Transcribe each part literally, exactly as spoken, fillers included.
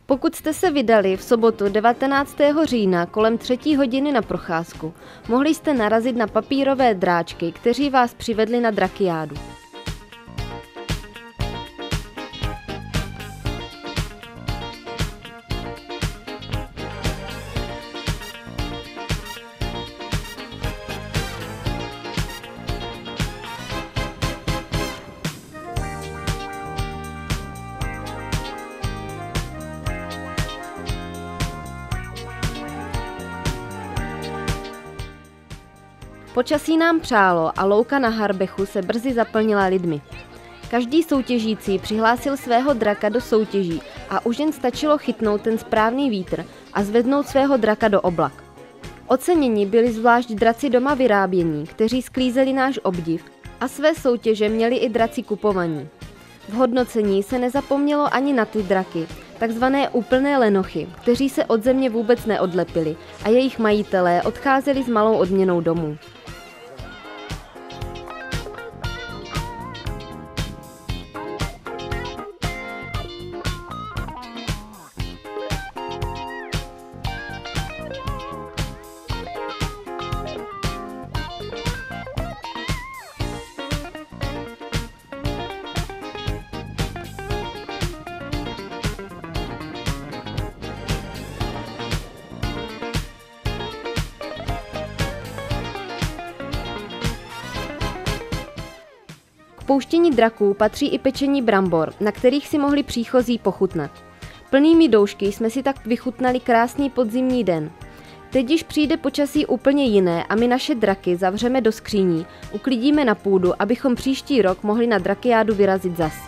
Pokud jste se vydali v sobotu devatenáctého října kolem třetí hodiny na procházku, mohli jste narazit na papírové dráčky, kteří vás přivedli na drakiádu. Počasí nám přálo a louka na Harbechu se brzy zaplnila lidmi. Každý soutěžící přihlásil svého draka do soutěží a už jen stačilo chytnout ten správný vítr a zvednout svého draka do oblak. Oceněni byli zvlášť draci doma vyrábění, kteří sklízeli náš obdiv, a své soutěže měli i draci kupovaní. V hodnocení se nezapomnělo ani na ty draky, takzvané úplné lenochy, kteří se od země vůbec neodlepili a jejich majitelé odcházeli s malou odměnou domů. K pouštění draků patří i pečení brambor, na kterých si mohli příchozí pochutnat. Plnými doušky jsme si tak vychutnali krásný podzimní den. Teď již přijde počasí úplně jiné a my naše draky zavřeme do skříní, uklidíme na půdu, abychom příští rok mohli na drakiádu vyrazit zas.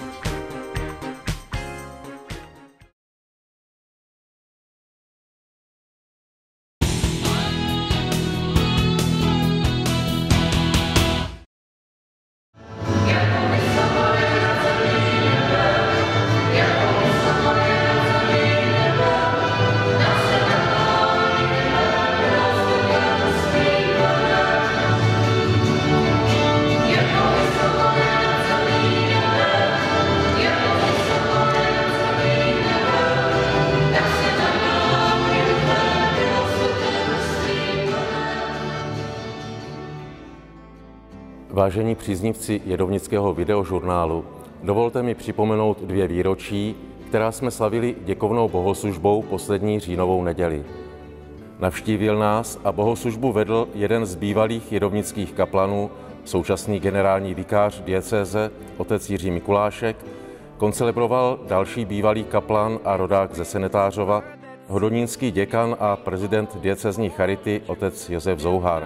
Vážení příznivci jedovnického videožurnálu, dovolte mi připomenout dvě výročí, která jsme slavili děkovnou bohoslužbou poslední říjnovou neděli. Navštívil nás a bohoslužbu vedl jeden z bývalých jedovnických kaplanů, současný generální vikář diecéze, otec Jiří Mikulášek, koncelebroval další bývalý kaplan a rodák ze Senetářova, hodonínský děkan a prezident diecézní charity, otec Josef Zouhar.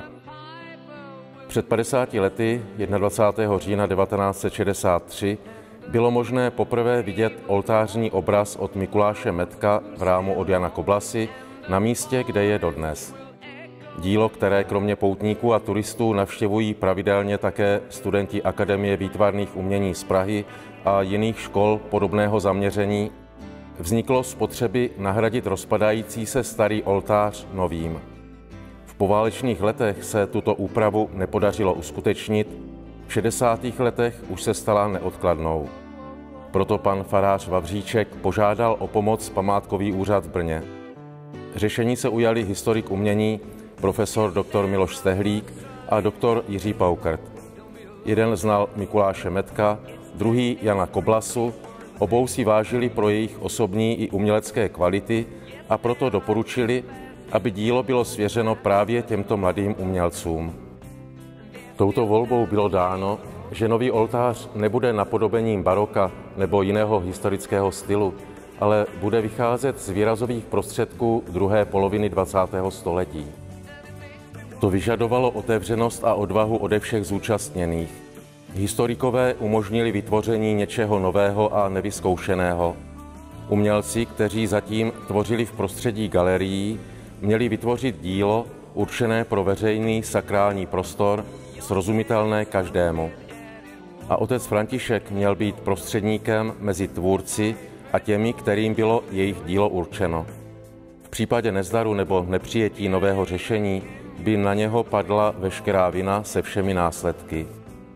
Před padesáti lety, dvacátého prvního října devatenáct set šedesát tři, bylo možné poprvé vidět oltářní obraz od Mikuláše Metka v rámu od Jana Koblasy na místě, kde je dodnes. Dílo, které kromě poutníků a turistů navštěvují pravidelně také studenti Akademie výtvarných umění z Prahy a jiných škol podobného zaměření, vzniklo z potřeby nahradit rozpadající se starý oltář novým. V poválečných letech se tuto úpravu nepodařilo uskutečnit, v šedesátých letech už se stala neodkladnou. Proto pan farář Vavříček požádal o pomoc památkový úřad v Brně. Řešení se ujali historik umění, profesor doktor Miloš Stehlík a doktor Jiří Paukert. Jeden znal Mikuláše Metka, druhý Jana Koblasu, obou si vážili pro jejich osobní i umělecké kvality a proto doporučili, aby dílo bylo svěřeno právě těmto mladým umělcům. Touto volbou bylo dáno, že nový oltář nebude napodobením baroka nebo jiného historického stylu, ale bude vycházet z výrazových prostředků druhé poloviny dvacátého století. To vyžadovalo otevřenost a odvahu ode všech zúčastněných. Historikové umožnili vytvoření něčeho nového a nevyzkoušeného. Umělci, kteří zatím tvořili v prostředí galerií, měli vytvořit dílo určené pro veřejný sakrální prostor, srozumitelné každému. A otec František měl být prostředníkem mezi tvůrci a těmi, kterým bylo jejich dílo určeno. V případě nezdaru nebo nepřijetí nového řešení by na něho padla veškerá vina se všemi následky.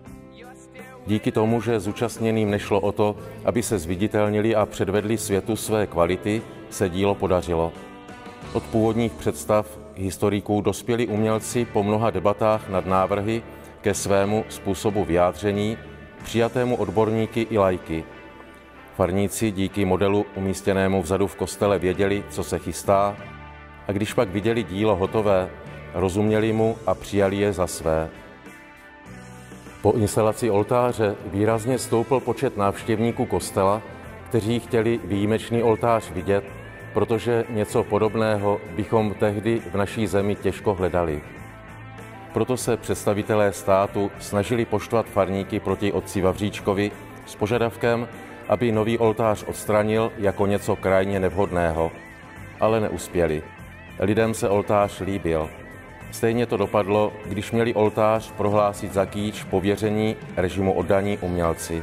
Díky tomu, že zúčastněným nešlo o to, aby se zviditelnili a předvedli světu své kvality, se dílo podařilo. Od původních představ historiků dospěli umělci po mnoha debatách nad návrhy ke svému způsobu vyjádření, přijatému odborníky i laiky. Farníci díky modelu umístěnému vzadu v kostele věděli, co se chystá, a když pak viděli dílo hotové, rozuměli mu a přijali je za své. Po instalaci oltáře výrazně stoupl počet návštěvníků kostela, kteří chtěli výjimečný oltář vidět, protože něco podobného bychom tehdy v naší zemi těžko hledali. Proto se představitelé státu snažili poštvat farníky proti otci Vavříčkovi s požadavkem, aby nový oltář odstranil jako něco krajně nevhodného. Ale neuspěli. Lidem se oltář líbil. Stejně to dopadlo, když měli oltář prohlásit za kýč pověření režimu oddaní umělci.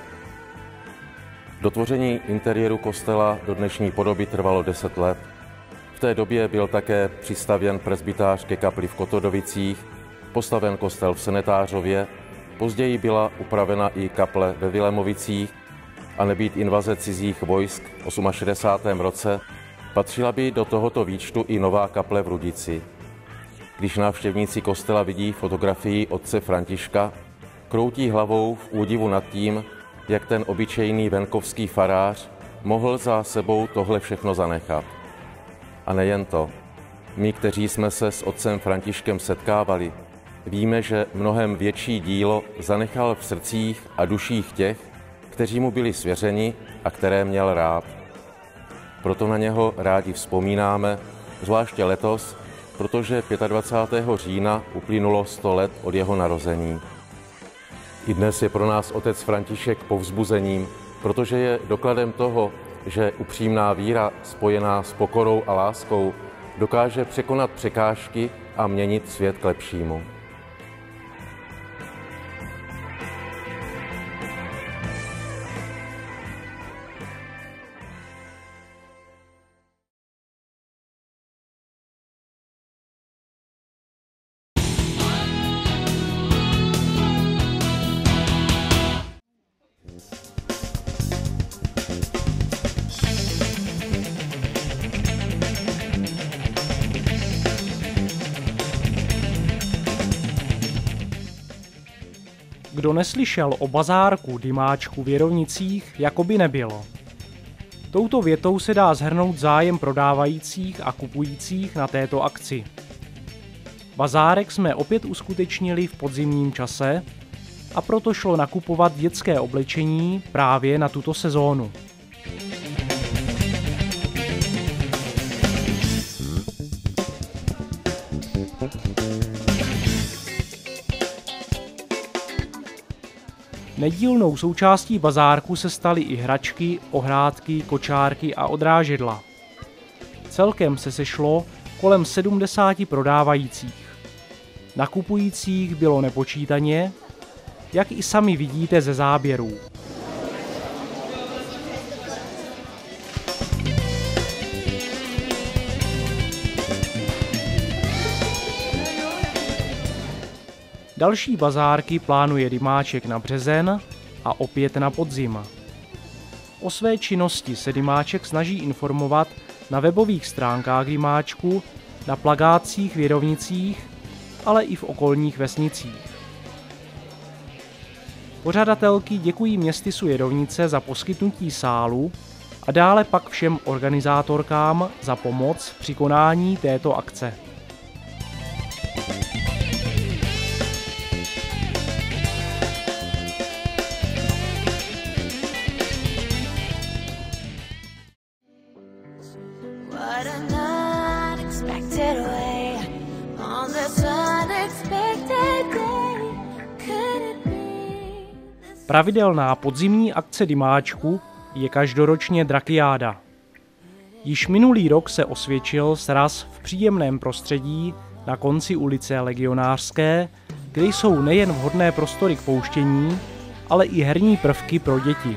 Dotvoření interiéru kostela do dnešní podoby trvalo deset let. V té době byl také přistavěn presbytář ke kapli v Kotodovicích, postaven kostel v Senetářově, později byla upravena i kaple ve Vilémovicích a nebýt invaze cizích vojsk v šedesátém osmém roce, patřila by do tohoto výčtu i nová kaple v Rudici. Když návštěvníci kostela vidí fotografii otce Františka, kroutí hlavou v údivu nad tím, jak ten obyčejný venkovský farář mohl za sebou tohle všechno zanechat. A nejen to. My, kteří jsme se s otcem Františkem setkávali, víme, že mnohem větší dílo zanechal v srdcích a duších těch, kteří mu byli svěřeni a které měl rád. Proto na něho rádi vzpomínáme, zvláště letos, protože dvacátého pátého října uplynulo sto let od jeho narození. I dnes je pro nás otec František povzbuzením, protože je dokladem toho, že upřímná víra spojená s pokorou a láskou dokáže překonat překážky a měnit svět k lepšímu. Kdo neslyšel o bazárku Dymáčku v Jerovnicích, jako by nebylo. Touto větou se dá shrnout zájem prodávajících a kupujících na této akci. Bazárek jsme opět uskutečnili v podzimním čase a proto šlo nakupovat dětské oblečení právě na tuto sezónu. Nedílnou součástí bazárku se staly i hračky, ohrádky, kočárky a odrážedla. Celkem se sešlo kolem sedmdesáti prodávajících. Nakupujících bylo nepočítaně, jak i sami vidíte ze záběrů. Další bazárky plánuje Dymáček na březen a opět na podzim. O své činnosti se Dymáček snaží informovat na webových stránkách Dymáčku, na plakátcích v Jerovnicích, ale i v okolních vesnicích. Pořadatelky děkují městysu Jerovnice za poskytnutí sálu a dále pak všem organizátorkám za pomoc při konání této akce. Pravidelná podzimní akce Dymáčku je každoročně Drakiáda. Již minulý rok se osvědčil sraz v příjemném prostředí na konci ulice Legionářské, kde jsou nejen vhodné prostory k pouštění, ale i herní prvky pro děti.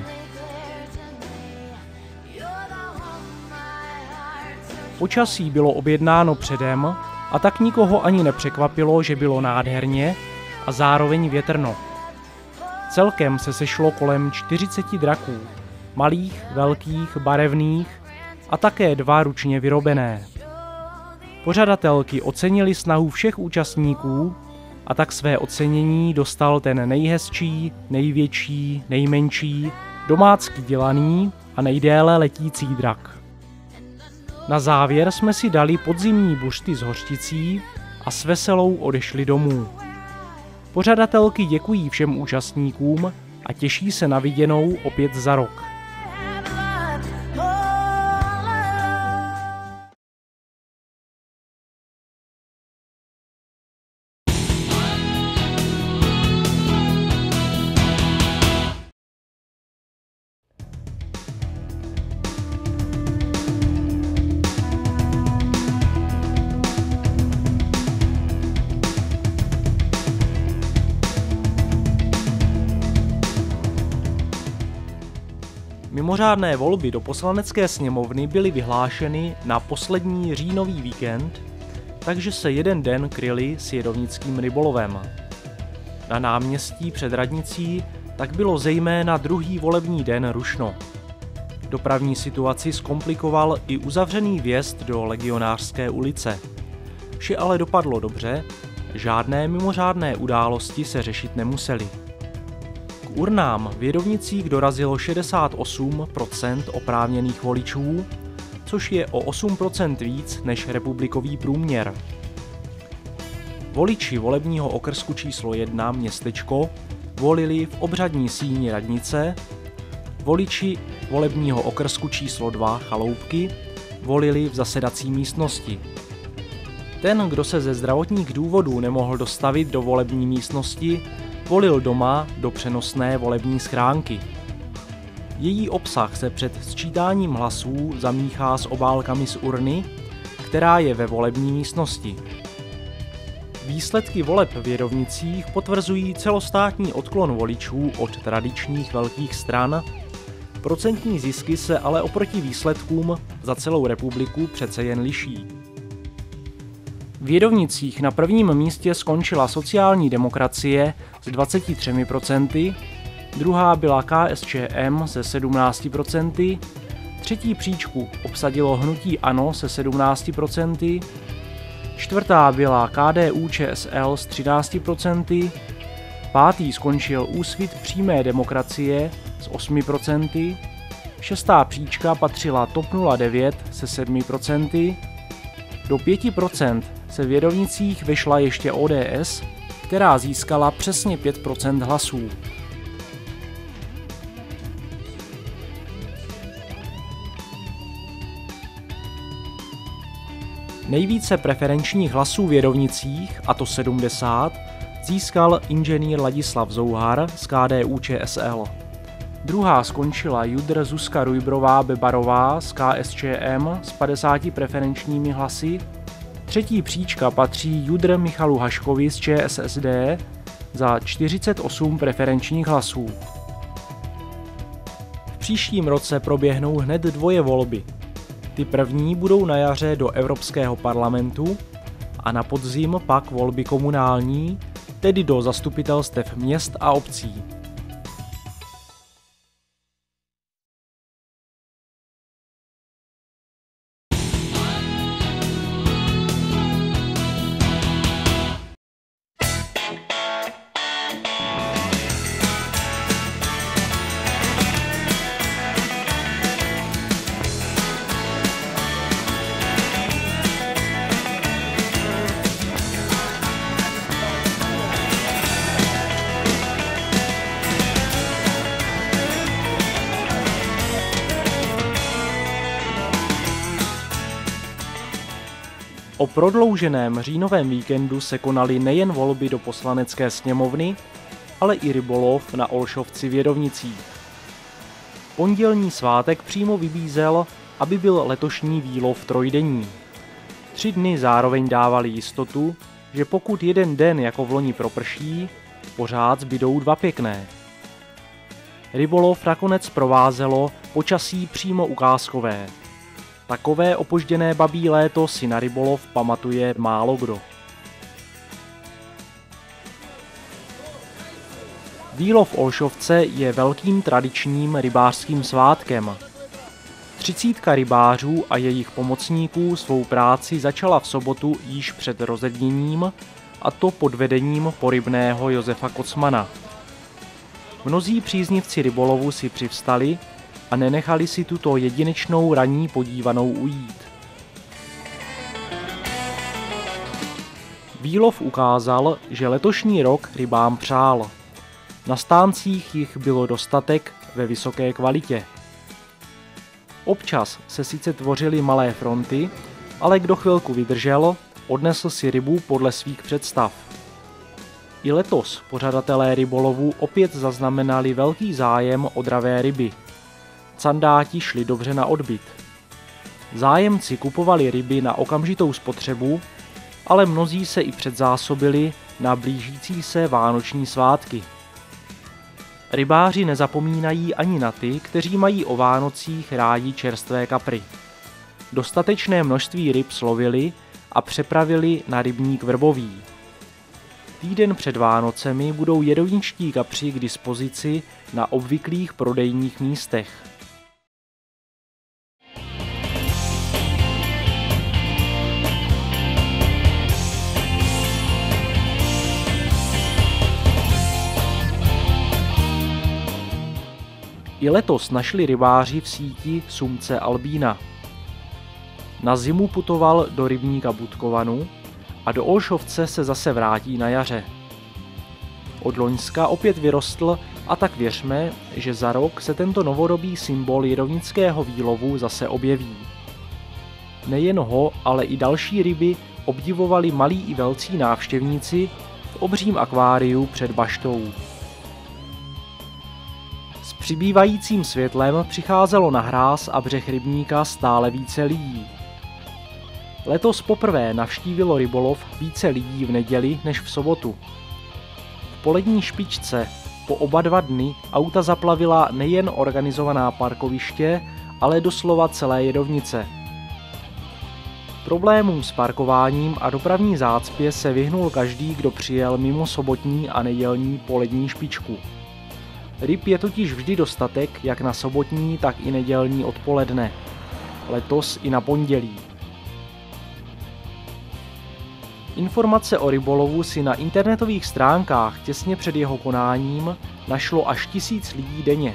Počasí bylo objednáno předem a tak nikoho ani nepřekvapilo, že bylo nádherně a zároveň větrno. Celkem se sešlo kolem čtyřiceti draků, malých, velkých, barevných a také dva ručně vyrobené. Pořadatelky ocenily snahu všech účastníků a tak své ocenění dostal ten nejhezčí, největší, nejmenší, domácky dělaný a nejdéle letící drak. Na závěr jsme si dali podzimní buřty s hořčicí a s veselou odešli domů. Pořadatelky děkují všem účastníkům a těší se na viděnou opět za rok. Mimořádné volby do Poslanecké sněmovny byly vyhlášeny na poslední říjnový víkend, takže se jeden den kryly s jedovnickým rybolovem. Na náměstí před radnicí tak bylo zejména druhý volební den rušno. Dopravní situaci zkomplikoval i uzavřený vjezd do Legionářské ulice. Vše ale dopadlo dobře, žádné mimořádné události se řešit nemusely. K urnám v Jedovnicích dorazilo šedesát osm procent oprávněných voličů, což je o osm procent víc než republikový průměr. Voliči volebního okrsku číslo jedna Městečko volili v obřadní síni radnice, voliči volebního okrsku číslo dva Chaloupky volili v zasedací místnosti. Ten, kdo se ze zdravotních důvodů nemohl dostavit do volební místnosti, volil doma do přenosné volební schránky. Její obsah se před sčítáním hlasů zamíchá s obálkami z urny, která je ve volební místnosti. Výsledky voleb v Jedovnicích potvrzují celostátní odklon voličů od tradičních velkých stran. Procentní zisky se ale oproti výsledkům za celou republiku přece jen liší. V Jedovnicích na prvním místě skončila sociální demokracie s dvaceti třemi procenty, druhá byla K S Č M se sedmnácti procenty, třetí příčku obsadilo hnutí ANO se sedmnácti procenty, čtvrtá byla K D U Č S L s třinácti procenty, pátý skončil Úsvit přímé demokracie s osmi procenty, šestá příčka patřila TOP nula devět se sedmi procenty, do pěti procent se v Jedovnicích vešla ještě O D S, která získala přesně pět procent hlasů. Nejvíce preferenčních hlasů v Jedovnicích, a to sedmdesát, získal inženýr Ladislav Zouhar z K D U Č S L. Druhá skončila judr Zuzka Rujbrová Bebarová z K S Č M s padesáti preferenčními hlasy. Třetí příčka patří judr Michalu Haškovi z Č S S D za čtyřicet osm preferenčních hlasů. V příštím roce proběhnou hned dvoje volby. Ty první budou na jaře do Evropského parlamentu a na podzim pak volby komunální, tedy do zastupitelstev měst a obcí. O prodlouženém říjnovém víkendu se konaly nejen volby do Poslanecké sněmovny, ale i rybolov na Olšovci v Jedovnicích. Pondělní svátek přímo vybízel, aby byl letošní výlov trojdenní. Tři dny zároveň dávali jistotu, že pokud jeden den jako v loni proprší, pořád zbydou dva pěkné. Rybolov nakonec provázelo počasí přímo ukázkové. Takové opožděné babí léto si na rybolov pamatuje málo kdo. Výlov Olšovce je velkým tradičním rybářským svátkem. Třicítka rybářů a jejich pomocníků svou práci začala v sobotu již před rozedněním, a to pod vedením porybného Josefa Kocmana. Mnozí příznivci rybolovu si přivstali a nenechali si tuto jedinečnou ranní podívanou ujít. Výlov ukázal, že letošní rok rybám přál. Na stáncích jich bylo dostatek ve vysoké kvalitě. Občas se sice tvořily malé fronty, ale kdo chvilku vydržel, odnesl si rybu podle svých představ. I letos pořadatelé rybolovu opět zaznamenali velký zájem o dravé ryby. Candáti šli dobře na odbyt. Zájemci kupovali ryby na okamžitou spotřebu, ale mnozí se i předzásobili na blížící se vánoční svátky. Rybáři nezapomínají ani na ty, kteří mají o Vánocích rádi čerstvé kapry. Dostatečné množství ryb slovili a přepravili na rybník Vrbový. Týden před Vánocemi budou jedovničtí kapři k dispozici na obvyklých prodejních místech. I letos našli rybáři v síti sumce Albína. Na zimu putoval do rybníka Budkovanu a do Olšovce se zase vrátí na jaře. Od loňska opět vyrostl a tak věřme, že za rok se tento novodobý symbol jedovnického výlovu zase objeví. Nejen ho, ale i další ryby obdivovali malí i velcí návštěvníci v obřím akváriu před baštou. S přibývajícím světlem přicházelo na hráz a břeh rybníka stále více lidí. Letos poprvé navštívilo rybolov více lidí v neděli než v sobotu. V polední špičce po oba dva dny auta zaplavila nejen organizovaná parkoviště, ale doslova celé jedovnice. Problémům s parkováním a dopravní zácpě se vyhnul každý, kdo přijel mimo sobotní a nedělní polední špičku. Ryb je totiž vždy dostatek jak na sobotní, tak i nedělní odpoledne. Letos i na pondělí. Informace o rybolovu si na internetových stránkách těsně před jeho konáním našlo až tisíc lidí denně.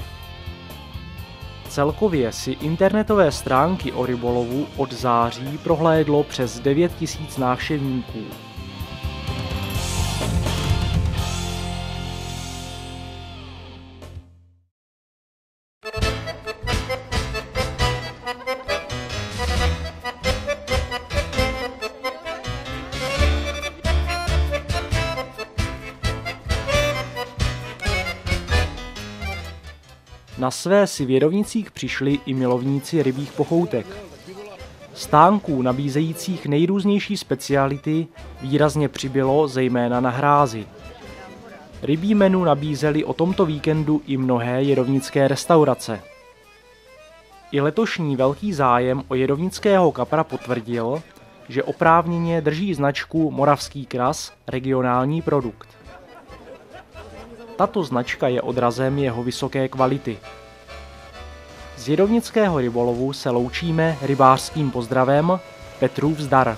Celkově si internetové stránky o rybolovu od září prohlédlo přes devět tisíc návštěvníků. Na své si v Jedovnicích přišli i milovníci rybích pochoutek. Stánků nabízejících nejrůznější speciality výrazně přibylo zejména na hrázi. Rybí menu nabízely o tomto víkendu i mnohé jedovnické restaurace. I letošní velký zájem o jedovnického kapra potvrdil, že oprávněně drží značku Moravský kras regionální produkt. Tato značka je odrazem jeho vysoké kvality. Z jedovnického rybolovu se loučíme rybářským pozdravem Petrův zdar.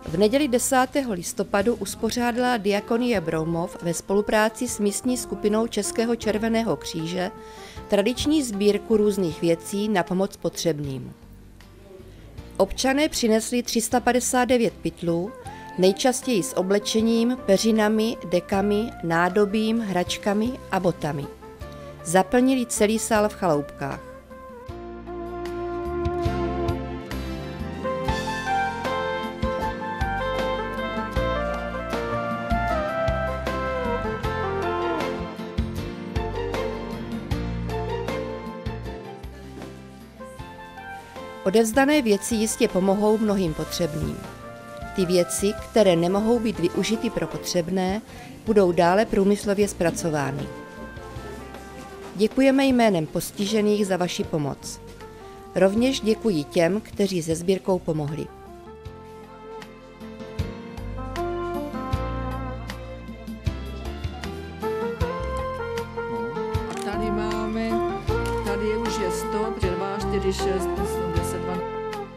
V neděli desátého listopadu uspořádala Diakonie Broumov ve spolupráci s místní skupinou Českého červeného kříže tradiční sbírku různých věcí na pomoc potřebným. Občané přinesli tři sta padesát devět pytlů, nejčastěji s oblečením, peřinami, dekami, nádobím, hračkami a botami. Zaplnili celý sál v Chaloupkách. Odevzdané věci jistě pomohou mnohým potřebným. Ty věci, které nemohou být využity pro potřebné, budou dále průmyslově zpracovány. Děkujeme jménem postižených za vaši pomoc. Rovněž děkuji těm, kteří se sbírkou pomohli. Tady máme, tady je už je sto, dva, čtyři, šest, osm, deset, dvanáct.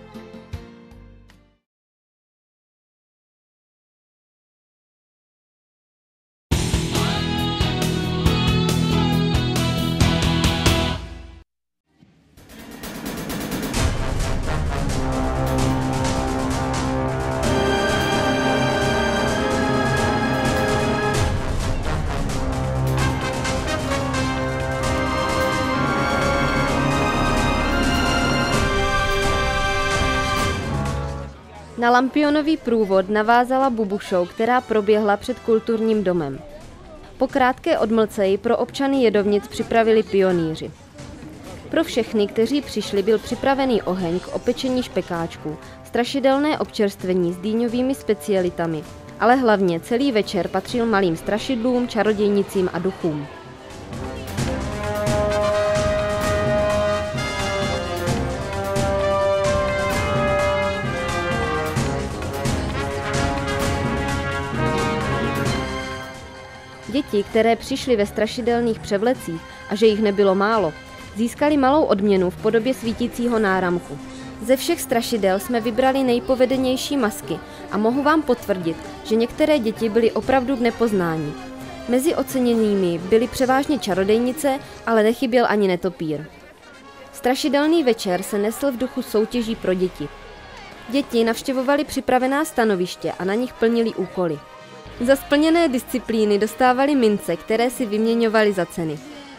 Na Lampionový průvod navázala Bubu Show, která proběhla před kulturním domem. Po krátké odmlce ji pro občany Jedovnic připravili pionýři. Pro všechny, kteří přišli, byl připravený oheň k opečení špekáčků, strašidelné občerstvení s dýňovými specialitami, ale hlavně celý večer patřil malým strašidlům, čarodějnicím a duchům. Děti, které přišly ve strašidelných převlecích, a že jich nebylo málo, získali malou odměnu v podobě svítícího náramku. Ze všech strašidel jsme vybrali nejpovedenější masky a mohu vám potvrdit, že některé děti byly opravdu k nepoznání. Mezi oceněnými byly převážně čarodejnice, ale nechyběl ani netopír. Strašidelný večer se nesl v duchu soutěží pro děti. Děti navštěvovaly připravená stanoviště a na nich plnili úkoly. Za splněné disciplíny dostávali mince, které si vyměňovali za ceny.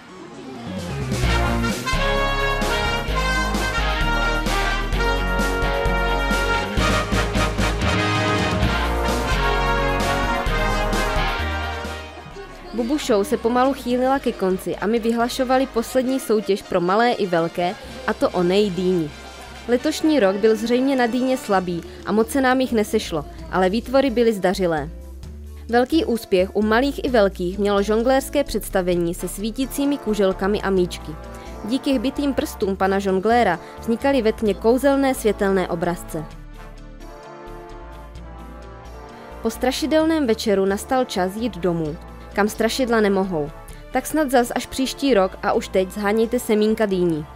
Bubu Show se pomalu chýlila ke konci a my vyhlašovali poslední soutěž pro malé i velké, a to o nejdýni. Letošní rok byl zřejmě na dýně slabý a moc se nám jich nesešlo, ale výtvory byly zdařilé. Velký úspěch u malých i velkých mělo žonglérské představení se svítícími kuželkami a míčky. Díky hbitým prstům pana žongléra vznikaly ve tmě kouzelné světelné obrazce. Po strašidelném večeru nastal čas jít domů, kam strašidla nemohou. Tak snad zas až příští rok a už teď zhánějte semínka dýní.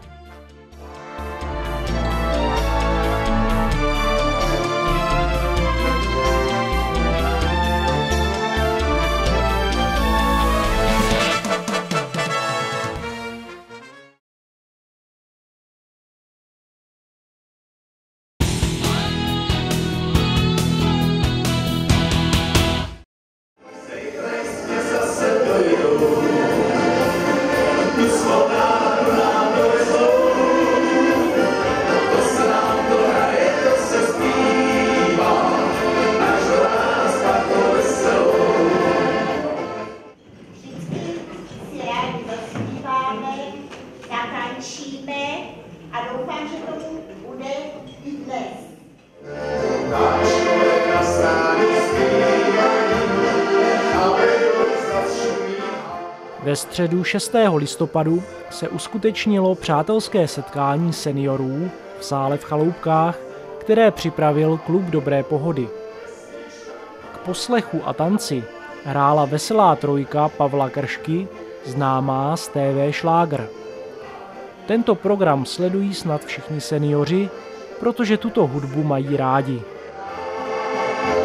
A doufám, že to bude i dnes. Ve středu šestého listopadu se uskutečnilo přátelské setkání seniorů v sále v Chaloupkách, které připravil Klub Dobré pohody. K poslechu a tanci hrála veselá trojka Pavla Kršky, známá z té vé Šlágr. Tento program sledují snad všichni seniori, protože tuto hudbu mají rádi.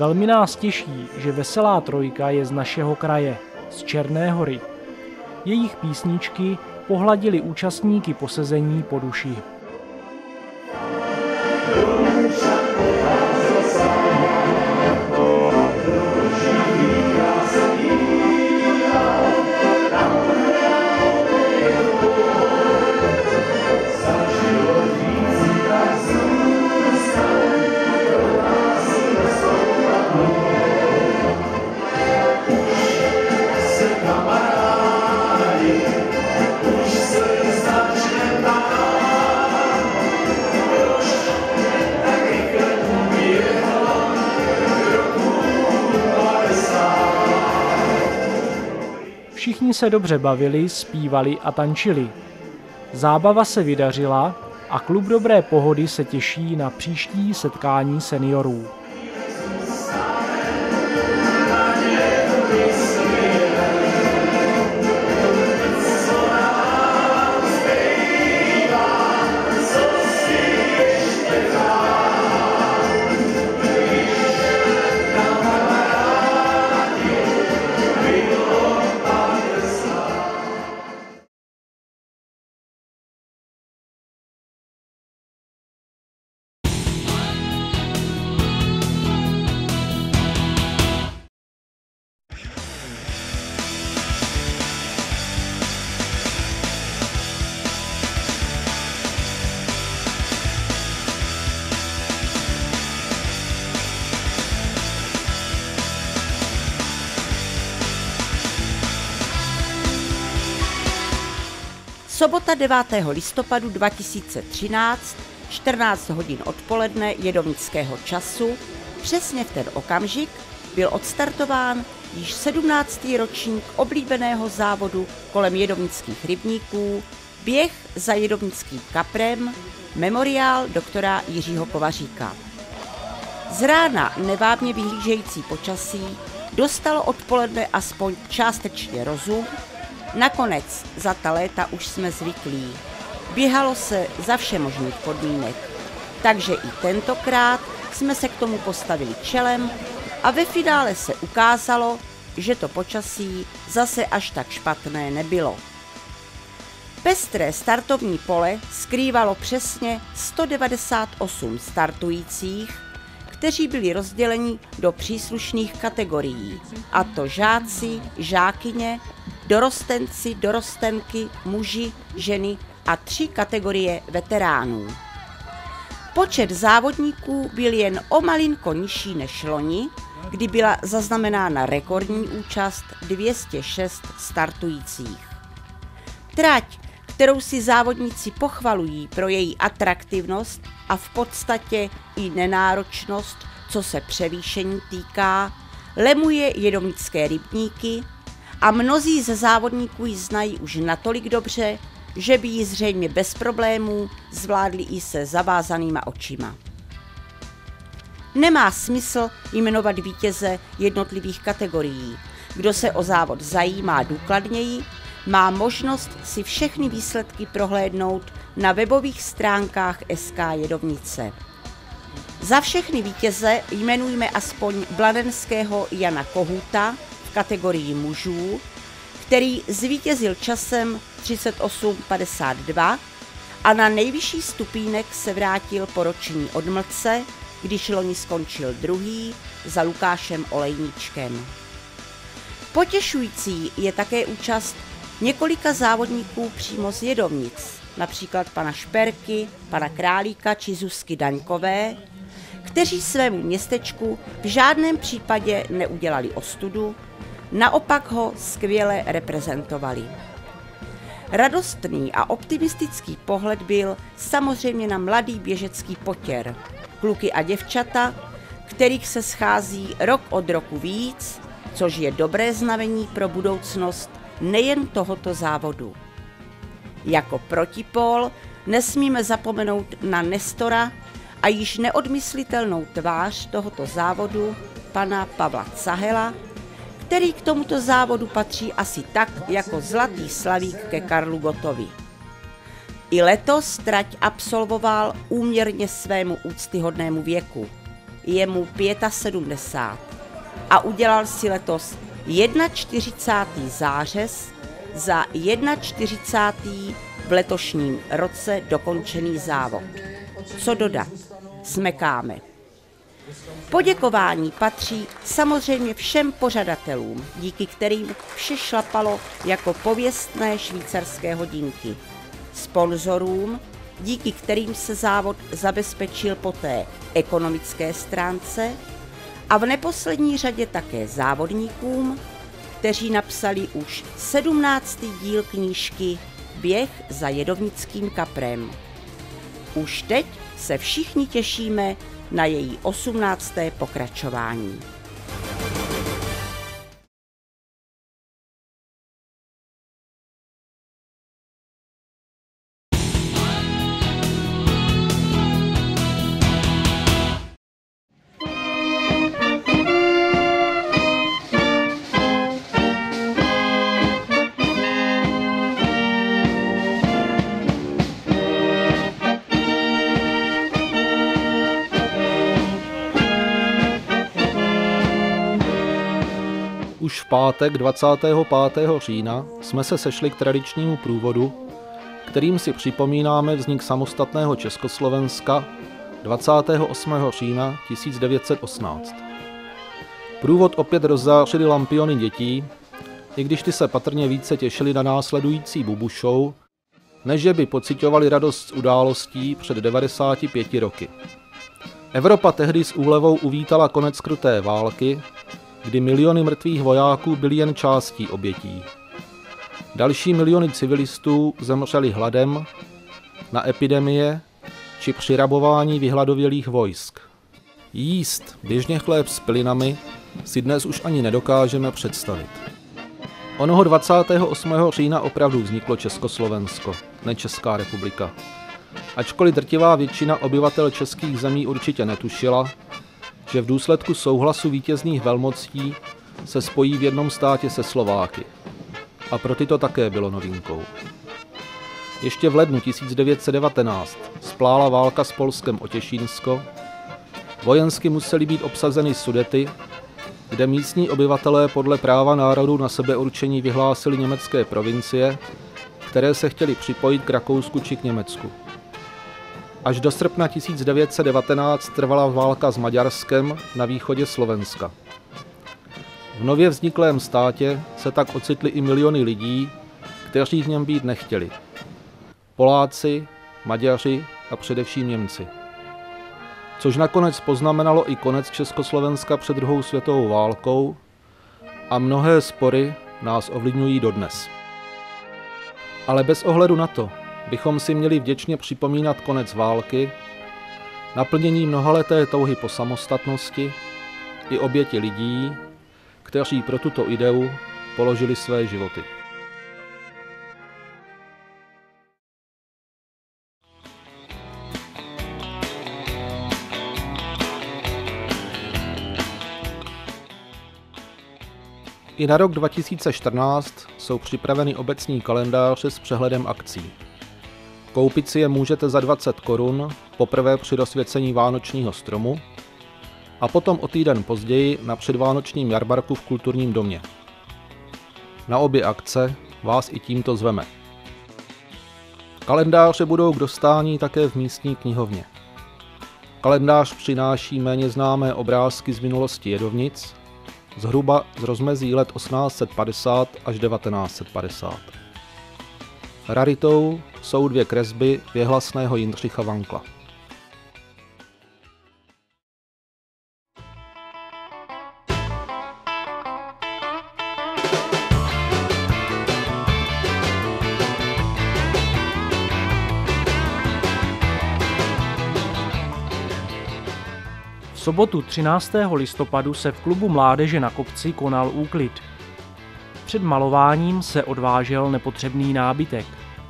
Velmi nás těší, že Veselá trojka je z našeho kraje, z Černé Hory. Jejich písničky pohladily účastníky posezení po duši. Všichni se dobře bavili, zpívali a tančili. Zábava se vydařila a klub Dobré pohody se těší na příští setkání seniorů. Sobota devátého listopadu dva tisíce třináct, čtrnáct hodin odpoledne jedovnického času, přesně v ten okamžik byl odstartován již sedmnáctý ročník oblíbeného závodu kolem jedovnických rybníků, běh za jedovnickým kaprem, memoriál doktora Jiřího Kovaříka. Z rána nevábně vyhlížející počasí dostalo odpoledne aspoň částečně rozum. Nakonec za ta léta už jsme zvyklí. Běhalo se za všemožných podmínek. Takže i tentokrát jsme se k tomu postavili čelem a ve finále se ukázalo, že to počasí zase až tak špatné nebylo. Pestré startovní pole skrývalo přesně sto devadesát osm startujících, kteří byli rozděleni do příslušných kategorií, a to žáci, žákyně, dorostenci, dorostenky, muži, ženy a tři kategorie veteránů. Počet závodníků byl jen o malinko nižší než loni, kdy byla zaznamenána rekordní účast dvě stě šest startujících. Trať, kterou si závodníci pochvalují pro její atraktivnost a v podstatě i nenáročnost, co se převýšení týká, lemuje jedovnické rybníky a mnozí ze závodníků ji znají už natolik dobře, že by ji zřejmě bez problémů zvládli i se zavázanýma očima. Nemá smysl jmenovat vítěze jednotlivých kategorií. Kdo se o závod zajímá důkladněji, má možnost si všechny výsledky prohlédnout na webových stránkách S K Jedovnice. Za všechny vítěze jmenujme aspoň bladenského Jana Kohuta v kategorii mužů, který zvítězil časem třicet osm padesát dva a na nejvyšší stupínek se vrátil po roční odmlce, když loni skončil druhý za Lukášem Olejníčkem. Potěšující je také účast několika závodníků přímo z Jedovnic, například pana Šperky, pana Králíka či Zuzky Daňkové, kteří svému městečku v žádném případě neudělali ostudu, naopak ho skvěle reprezentovali. Radostný a optimistický pohled byl samozřejmě na mladý běžecký potěr, kluky a děvčata, kterých se schází rok od roku víc, což je dobré znamení pro budoucnost nejen tohoto závodu. Jako protipól nesmíme zapomenout na Nestora a již neodmyslitelnou tvář tohoto závodu, pana Pavla Cahela, který k tomuto závodu patří asi tak jako zlatý slavík ke Karlu Gottovi. I letos trať absolvoval úměrně svému úctyhodnému věku. je mu sedmdesát pět a udělal si letos čtyřicátý první zářez za čtyřicátý první v letošním roce dokončený závod. Co dodat? Smekáme. Poděkování patří samozřejmě všem pořadatelům, díky kterým vše šlapalo jako pověstné švýcarské hodinky. Sponzorům, díky kterým se závod zabezpečil po té ekonomické stránce, a v neposlední řadě také závodníkům, kteří napsali už sedmnáctý díl knížky Běh za jedovnickým kaprem. Už teď se všichni těšíme na její osmnácté pokračování. Už v pátek dvacátého pátého října jsme se sešli k tradičnímu průvodu, kterým si připomínáme vznik samostatného Československa dvacátého osmého října tisíc devět set osmnáct. Průvod opět rozzářily lampiony dětí, i když ty se patrně více těšili na následující Bubu show, než že by pociťovali radost z událostí před devadesáti pěti roky. Evropa tehdy s úlevou uvítala konec kruté války, kdy miliony mrtvých vojáků byly jen částí obětí. Další miliony civilistů zemřeli hladem, na epidemie či při rabování vyhladovělých vojsk. Jíst běžně chléb s pilinami si dnes už ani nedokážeme představit. Onoho dvacátého osmého října opravdu vzniklo Československo, ne Česká republika. Ačkoliv drtivá většina obyvatel českých zemí určitě netušila, že v důsledku souhlasu vítězných velmocí se spojí v jednom státě se Slováky. A pro ty to také bylo novinkou. Ještě v lednu tisíc devět set devatenáct splála válka s Polskem o Těšínsko, vojensky musely být obsazeny Sudety, kde místní obyvatelé podle práva národů na sebeurčení vyhlásili německé provincie, které se chtěly připojit k Rakousku či k Německu. Až do srpna tisíc devět set devatenáct trvala válka s Maďarskem na východě Slovenska. V nově vzniklém státě se tak ocitli i miliony lidí, kteří v něm být nechtěli. Poláci, Maďaři a především Němci. Což nakonec poznamenalo i konec Československa před druhou světovou válkou a mnohé spory nás ovlivňují dodnes. Ale bez ohledu na to bychom si měli vděčně připomínat konec války, naplnění mnohaleté touhy po samostatnosti i oběti lidí, kteří pro tuto ideu položili své životy. I na rok dva tisíce čtrnáct jsou připraveny obecní kalendáře s přehledem akcí. Koupit si je můžete za dvacet korun, poprvé při rozsvěcení vánočního stromu a potom o týden později na předvánočním jarmarku v Kulturním domě. Na obě akce vás i tímto zveme. Kalendáře budou k dostání také v místní knihovně. Kalendář přináší méně známé obrázky z minulosti Jedovnic, zhruba z rozmezí let osmnáct set padesát až devatenáct set padesát. Raritou jsou dvě kresby věhlasného Jindřicha Vankla. V sobotu třináctého listopadu se v klubu mládeže na kopci konal úklid. Před malováním se odvážel nepotřebný nábytek.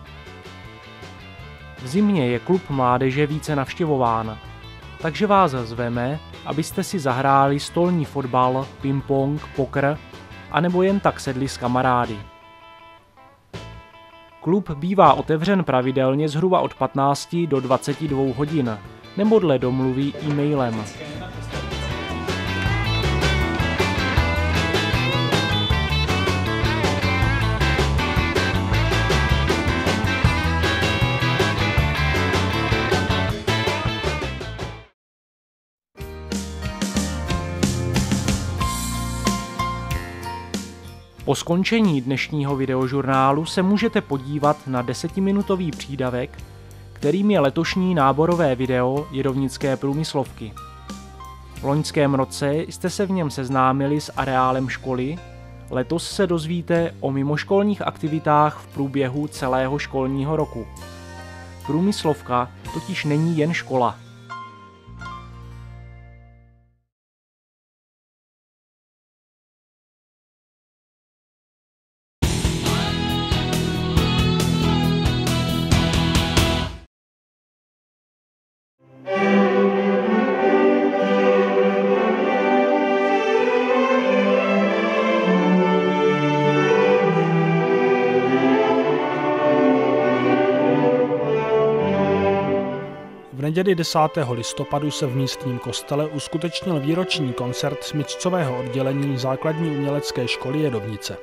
V zimě je klub mládeže více navštěvován, takže vás zveme, abyste si zahráli stolní fotbal, ping-pong, poker, anebo jen tak sedli s kamarády. Klub bývá otevřen pravidelně zhruba od patnácti do dvaceti dvou hodin, nebo dle domluvy e-mailem. Po skončení dnešního videožurnálu se můžete podívat na desetiminutový přídavek, kterým je letošní náborové video Jedovnické průmyslovky. V loňském roce jste se v něm seznámili s areálem školy, letos se dozvíte o mimoškolních aktivitách v průběhu celého školního roku. Průmyslovka totiž není jen škola. V neděli desátého listopadu se v místním kostele uskutečnil výroční koncert smyčcového oddělení základní umělecké školy Jedovnice.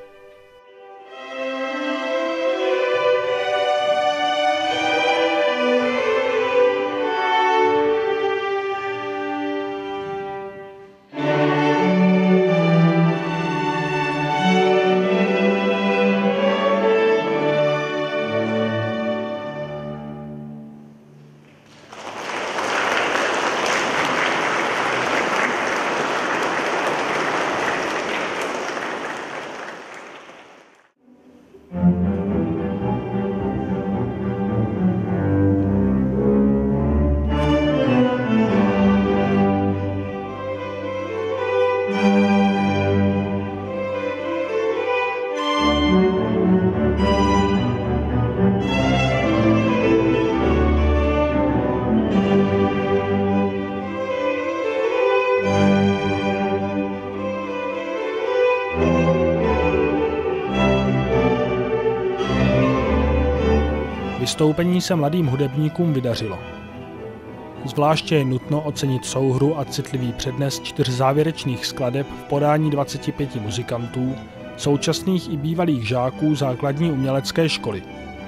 Vystoupení se mladým hudebníkům vydařilo. Zvláště je nutno ocenit souhru a citlivý přednes čtyř závěrečných skladeb v podání dvaceti pěti muzikantů, současných i bývalých žáků základní umělecké školy.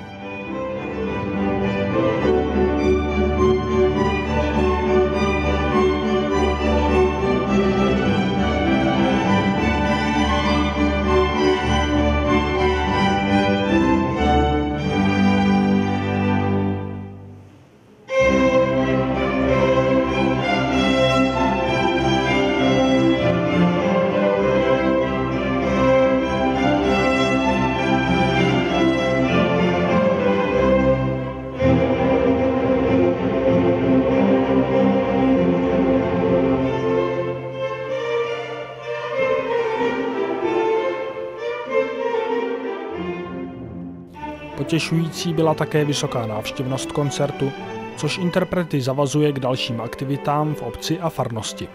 Potěšující byla také vysoká návštěvnost koncertu, což interprety zavazuje k dalším aktivitám v obci a farnosti.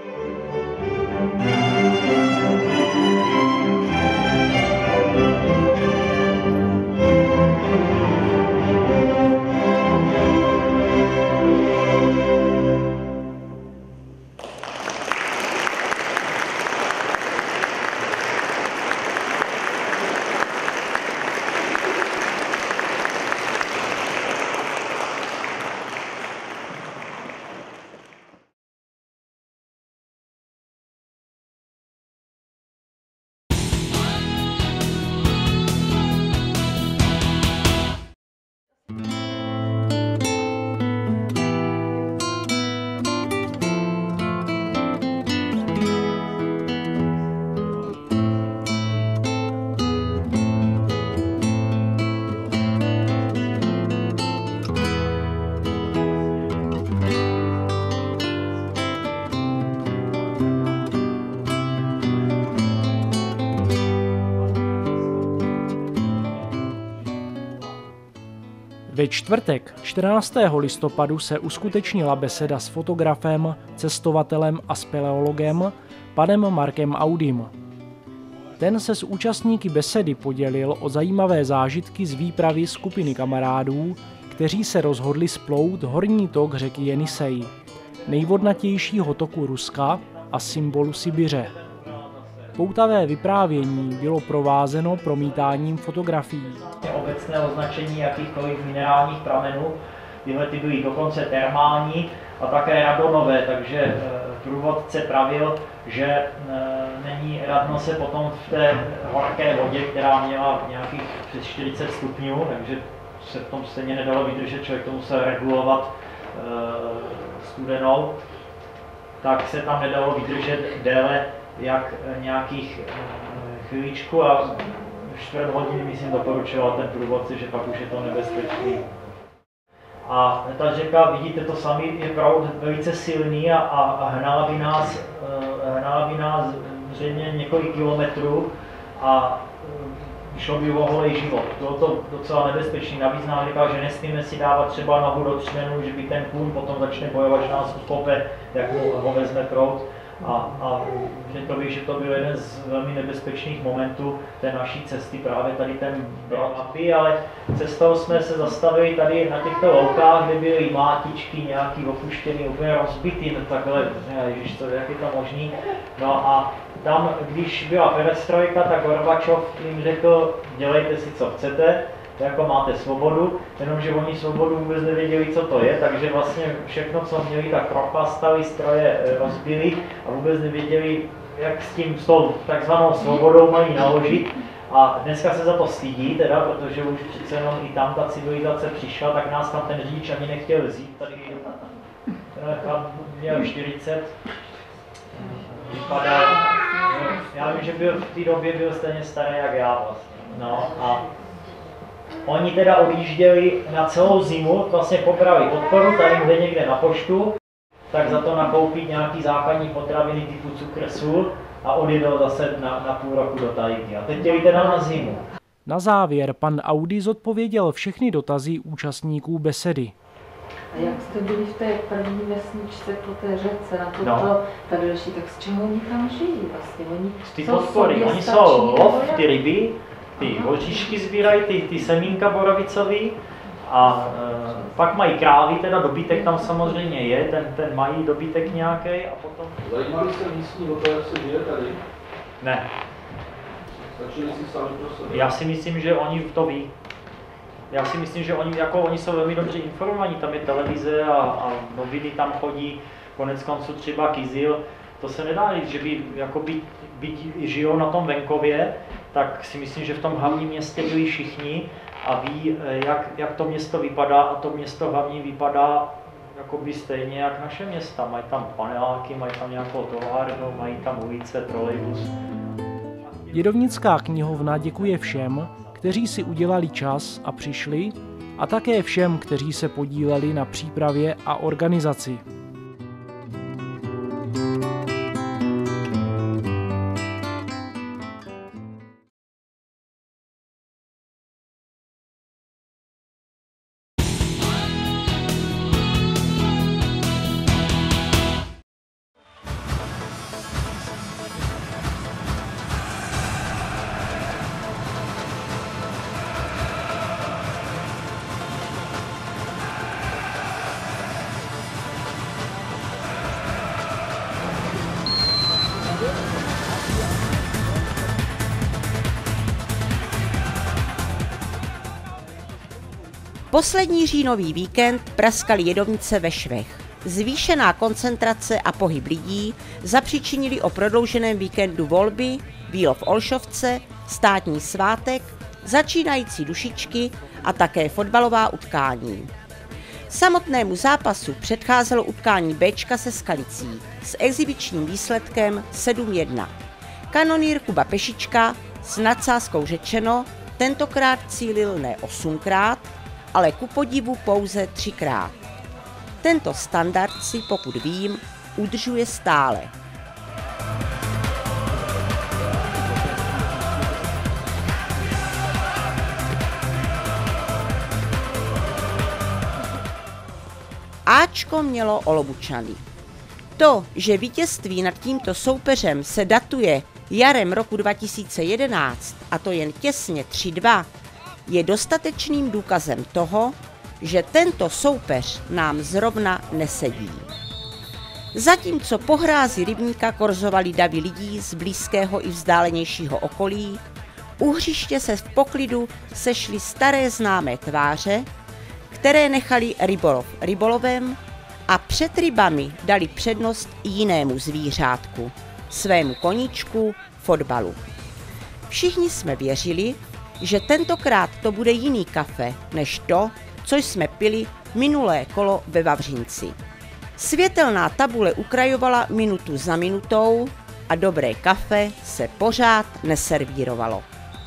Ve čtvrtek čtrnáctého listopadu se uskutečnila beseda s fotografem, cestovatelem a speleologem panem Markem Audym. Ten se s účastníky besedy podělil o zajímavé zážitky z výpravy skupiny kamarádů, kteří se rozhodli splout horní tok řeky Jenisej, nejvodnatějšího toku Ruska a symbolu Sibiře. Poutavé vyprávění bylo provázeno promítáním fotografií. Obecné označení jakýchkoliv minerálních pramenů, tyhle ty byly dokonce termální a také radonové, takže průvodce pravil, že není radno se potom v té horké vodě, která měla nějakých přes čtyřicet stupňů, takže se v tom stejně nedalo vydržet, člověk to musel regulovat studenou, tak se tam nedalo vydržet déle jak nějakých chvíličku a čtvrt hodiny, myslím, doporučoval ten průvodce, že pak už je to nebezpečný. A ta řeka, vidíte to sami, je proud velice silný a, a, a hnala by nás, hnala by nás zřejmě několik kilometrů a šlo by o holej život. Bylo to docela nebezpečné. Navíc nám říkal, že nesmíme si dávat třeba nohu do třmenu, že by ten kůň potom začne bojovat, že nás ukope, jak mu ho vezme proud. A, a řekl bych, že to byl jeden z velmi nebezpečných momentů té naší cesty, právě tady ten mapy, ale cestou jsme se zastavili tady na těchto loukách, kde byly mátičky nějaký opuštěný, úplně rozbitý, no takhle, ježiš, to, jak je to možný. No a tam, když byla perestrojka, tak Gorbačov jim řekl, dělejte si, co chcete, jako máte svobodu, jenomže oni svobodu vůbec nevěděli, co to je, takže vlastně všechno, co měli, tak propastali, stroje rozbili a vůbec nevěděli, jak s tím, s tou takzvanou svobodou mají naložit. A dneska se za to stydí, teda, protože už přece jenom i tam ta civilizace přišla, tak nás tam ten řidič ani nechtěl vzít. Tady ten měl čtyřicet, vypadal, já vím, že byl v té době byl stejně starý jak já vlastně. No, a oni teda odjížděli na celou zimu, vlastně pobrali podporu, tady jde někde na poštu, tak za to nakoupit nějaký základní potraviny typu cukr, sůl a odjedou zase na, na půl roku do Tahiti. A teď jeli teda na zimu. Na závěr pan Audi zodpověděl všechny dotazy účastníků besedy. A jak jste byli v té první vesničce po té řece, na to, no. to ta další, tak z čeho oni tam žijí vlastně? Oni z ty podpory, oni jsou lov, ty ryby, ty oříšky sbírají, ty, ty semínka borovicový a e, pak mají krávy, teda dobytek tam samozřejmě je, ten, ten mají dobytek nějaký a potom... Zajímali se místní o to, jak se žije tady? Ne. Stačili si sami pro sebe? Já si myslím, že oni to ví. Já si myslím, že oni, jako, oni jsou velmi dobře informovaní, tam je televize a, a noviny tam chodí, konec konců třeba Kyzil. To se nedá říct, že by jakoby, byť žijou na tom venkově, tak si myslím, že v tom hlavním městě byli všichni a ví, jak, jak to město vypadá a to město hlavní vypadá jakoby stejně jak naše města. Mají tam paneláky, mají tam nějakou továrnu, mají tam ulice, trolejbus. Jedovnická knihovna děkuje všem, kteří si udělali čas a přišli, a také všem, kteří se podíleli na přípravě a organizaci. Poslední říjnový víkend praskali jedovnice ve švech. Zvýšená koncentrace a pohyb lidí zapříčinili o prodlouženém víkendu volby, výlov Olšovce, státní svátek, začínající dušičky a také fotbalová utkání. Samotnému zápasu předcházelo utkání Béčka se Skalicí s exibičním výsledkem sedm jedna. Kanonýr Kuba Pešička s nadsázkou řečeno tentokrát cílil ne osmkrát, ale ku podivu pouze třikrát. Tento standard si, pokud vím, udržuje stále. Áčko mělo Olobučany. To, že vítězství nad tímto soupeřem se datuje jarem roku dva tisíce jedenáct, a to jen těsně tři dva, je dostatečným důkazem toho, že tento soupeř nám zrovna nesedí. Zatímco po hrázi rybníka korzovali davy lidí z blízkého i vzdálenějšího okolí, u hřiště se v poklidu sešly staré známé tváře, které nechali rybolov rybolovem a před rybami dali přednost jinému zvířátku, svému koníčku, fotbalu. Všichni jsme věřili, že tentokrát to bude jiný kafe, než to, co jsme pili minulé kolo ve Vavřinci. Světelná tabule ukrajovala minutu za minutou a dobré kafe se pořád neservírovalo.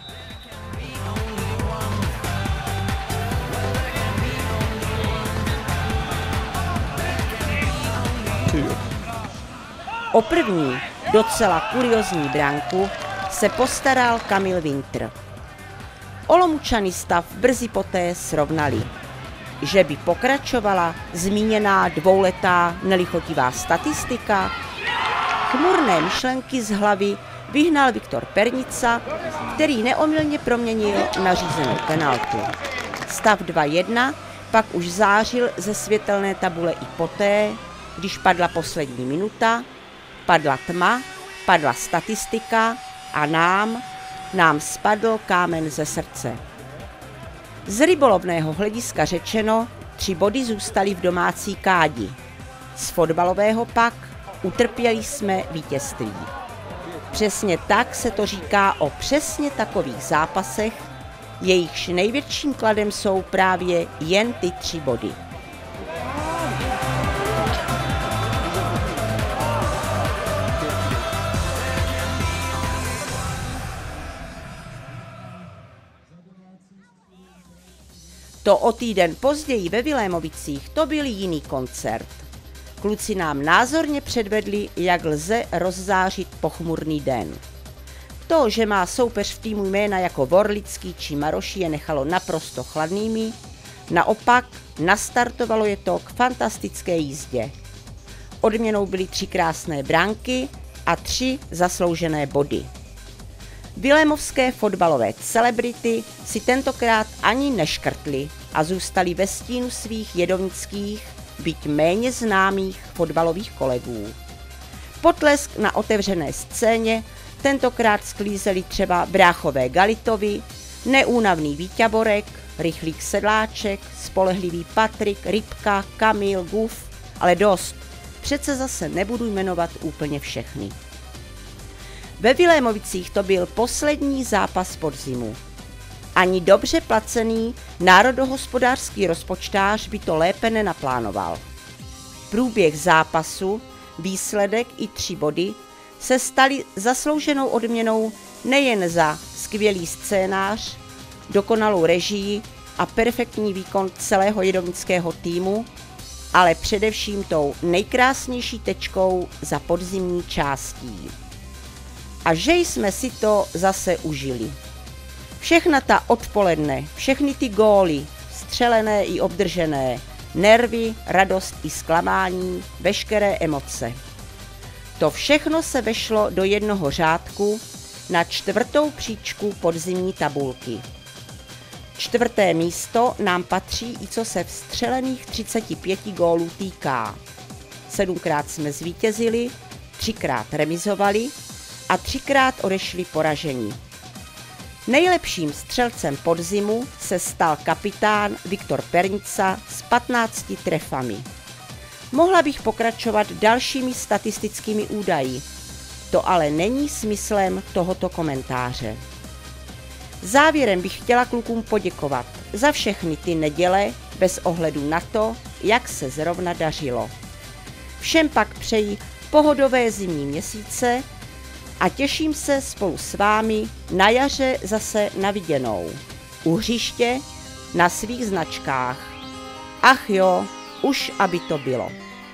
O první, docela kuriozní branku se postaral Kamil Winter. Olomoučany stav brzy poté srovnali. Že by pokračovala zmíněná dvouletá nelichotivá statistika, chmurné myšlenky z hlavy vyhnal Viktor Pernica, který neomylně proměnil nařízenou penaltu. Stav dva jedna pak už zářil ze světelné tabule i poté, když padla poslední minuta, padla tma, padla statistika a nám, nám spadl kámen ze srdce. Z rybolovného hlediska řečeno, tři body zůstaly v domácí kádi. Z fotbalového pak utrpěli jsme vítězství. Přesně tak se to říká o přesně takových zápasech, jejichž největším kladem jsou právě jen ty tři body. To o týden později ve Vilémovicích to byl jiný koncert. Kluci nám názorně předvedli, jak lze rozzářit pochmurný den. To, že má soupeř v týmu jména jako Vorlický či Maroši, je nechalo naprosto chladnými, naopak nastartovalo je to k fantastické jízdě. Odměnou byly tři krásné branky a tři zasloužené body. Vilémovské fotbalové celebrity si tentokrát ani neškrtly a zůstali ve stínu svých jedovnických, byť méně známých fotbalových kolegů. Potlesk na otevřené scéně tentokrát sklízeli třeba bráchové Galitovi, neúnavný Víťaborek, rychlík Sedláček, spolehlivý Patrik, Rybka, Kamil, Guf, ale dost, přece zase nebudu jmenovat úplně všechny. Ve Vilémovicích to byl poslední zápas podzimu. Ani dobře placený národohospodářský rozpočtář by to lépe nenaplánoval. Průběh zápasu, výsledek i tři body se staly zaslouženou odměnou nejen za skvělý scénář, dokonalou režii a perfektní výkon celého jedovnického týmu, ale především tou nejkrásnější tečkou za podzimní částí. A že jsme si to zase užili. Všechna ta odpoledne, všechny ty góly, střelené i obdržené, nervy, radost i zklamání, veškeré emoce. To všechno se vešlo do jednoho řádku na čtvrtou příčku podzimní tabulky. Čtvrté místo nám patří i co se vstřelených třiceti pěti gólů týká. Sedmkrát jsme zvítězili, třikrát remizovali a třikrát odešli poražení. Nejlepším střelcem podzimu se stal kapitán Viktor Pernica s patnácti trefami. Mohla bych pokračovat dalšími statistickými údaji, to ale není smyslem tohoto komentáře. Závěrem bych chtěla klukům poděkovat za všechny ty neděle bez ohledu na to, jak se zrovna dařilo. Všem pak přeji pohodové zimní měsíce a těším se spolu s vámi na jaře zase na viděnou. U hřiště, na svých značkách. Ach jo, už aby to bylo.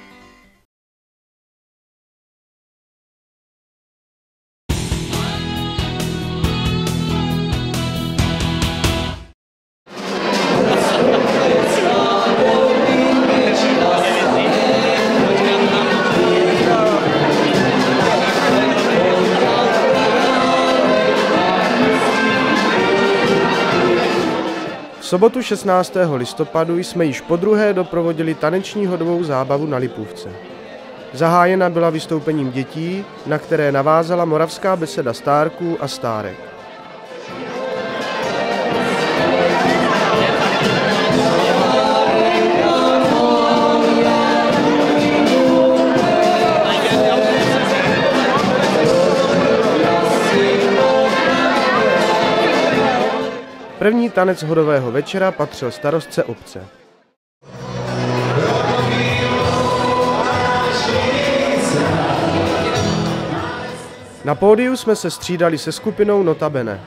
V sobotu šestnáctého listopadu jsme již podruhé doprovodili taneční hodovou zábavu na Lipůvce. Zahájena byla vystoupením dětí, na které navázala moravská beseda stárků a stárek. První tanec hodového večera patřil starostce obce. Na pódiu jsme se střídali se skupinou Notabene.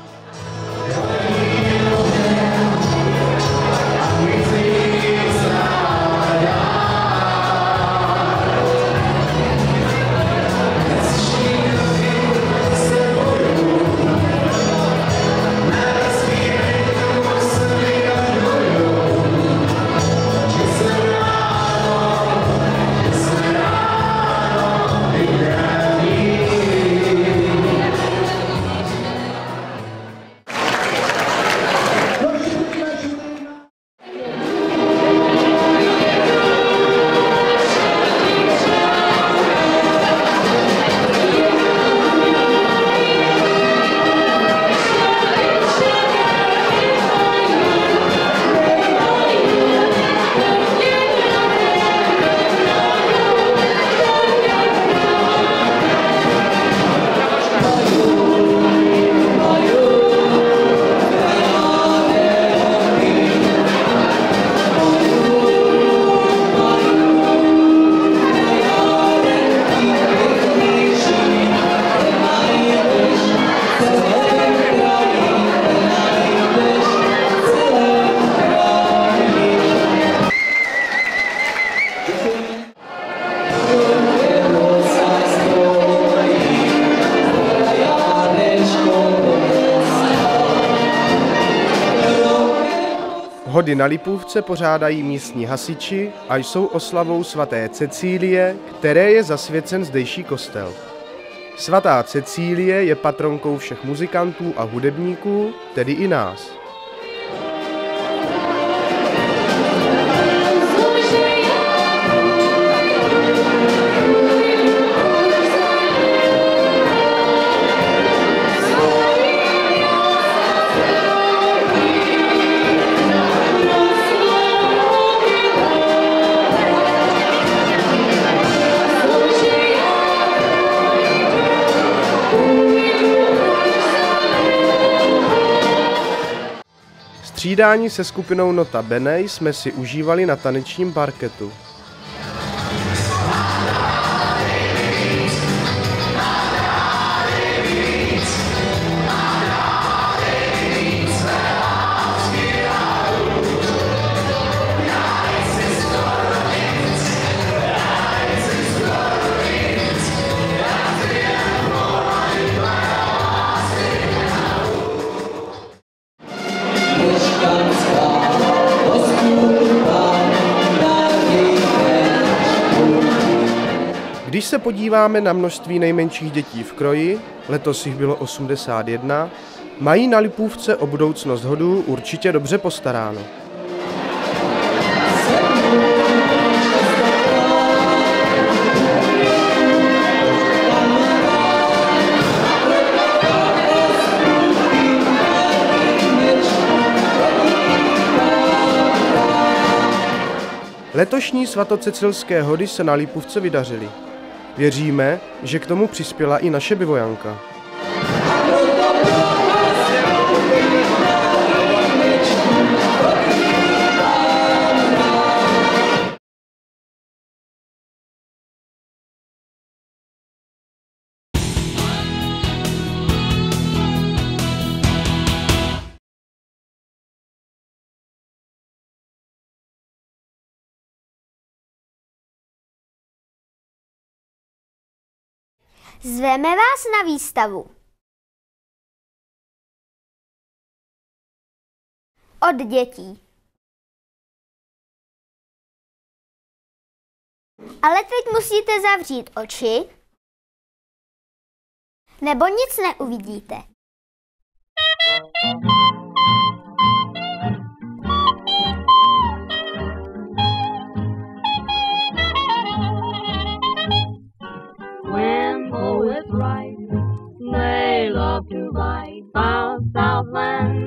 Hody na Lipůvce pořádají místní hasiči a jsou oslavou svaté Cecílie, které je zasvěcen zdejší kostel. Svatá Cecílie je patronkou všech muzikantů a hudebníků, tedy i nás. Střídání se skupinou Notabene jsme si užívali na tanečním parketu. Když se podíváme na množství nejmenších dětí v kroji, letos jich bylo osmdesát jedna, mají na Lipůvce o budoucnost hodů určitě dobře postaráno. Letošní svatocecilské hody se na Lipůvce vydařily. Věříme, že k tomu přispěla i naše bivojanka. Zveme vás na výstavu. Od dětí. Ale teď musíte zavřít oči, nebo nic neuvidíte. Right, they love to bite down Southland.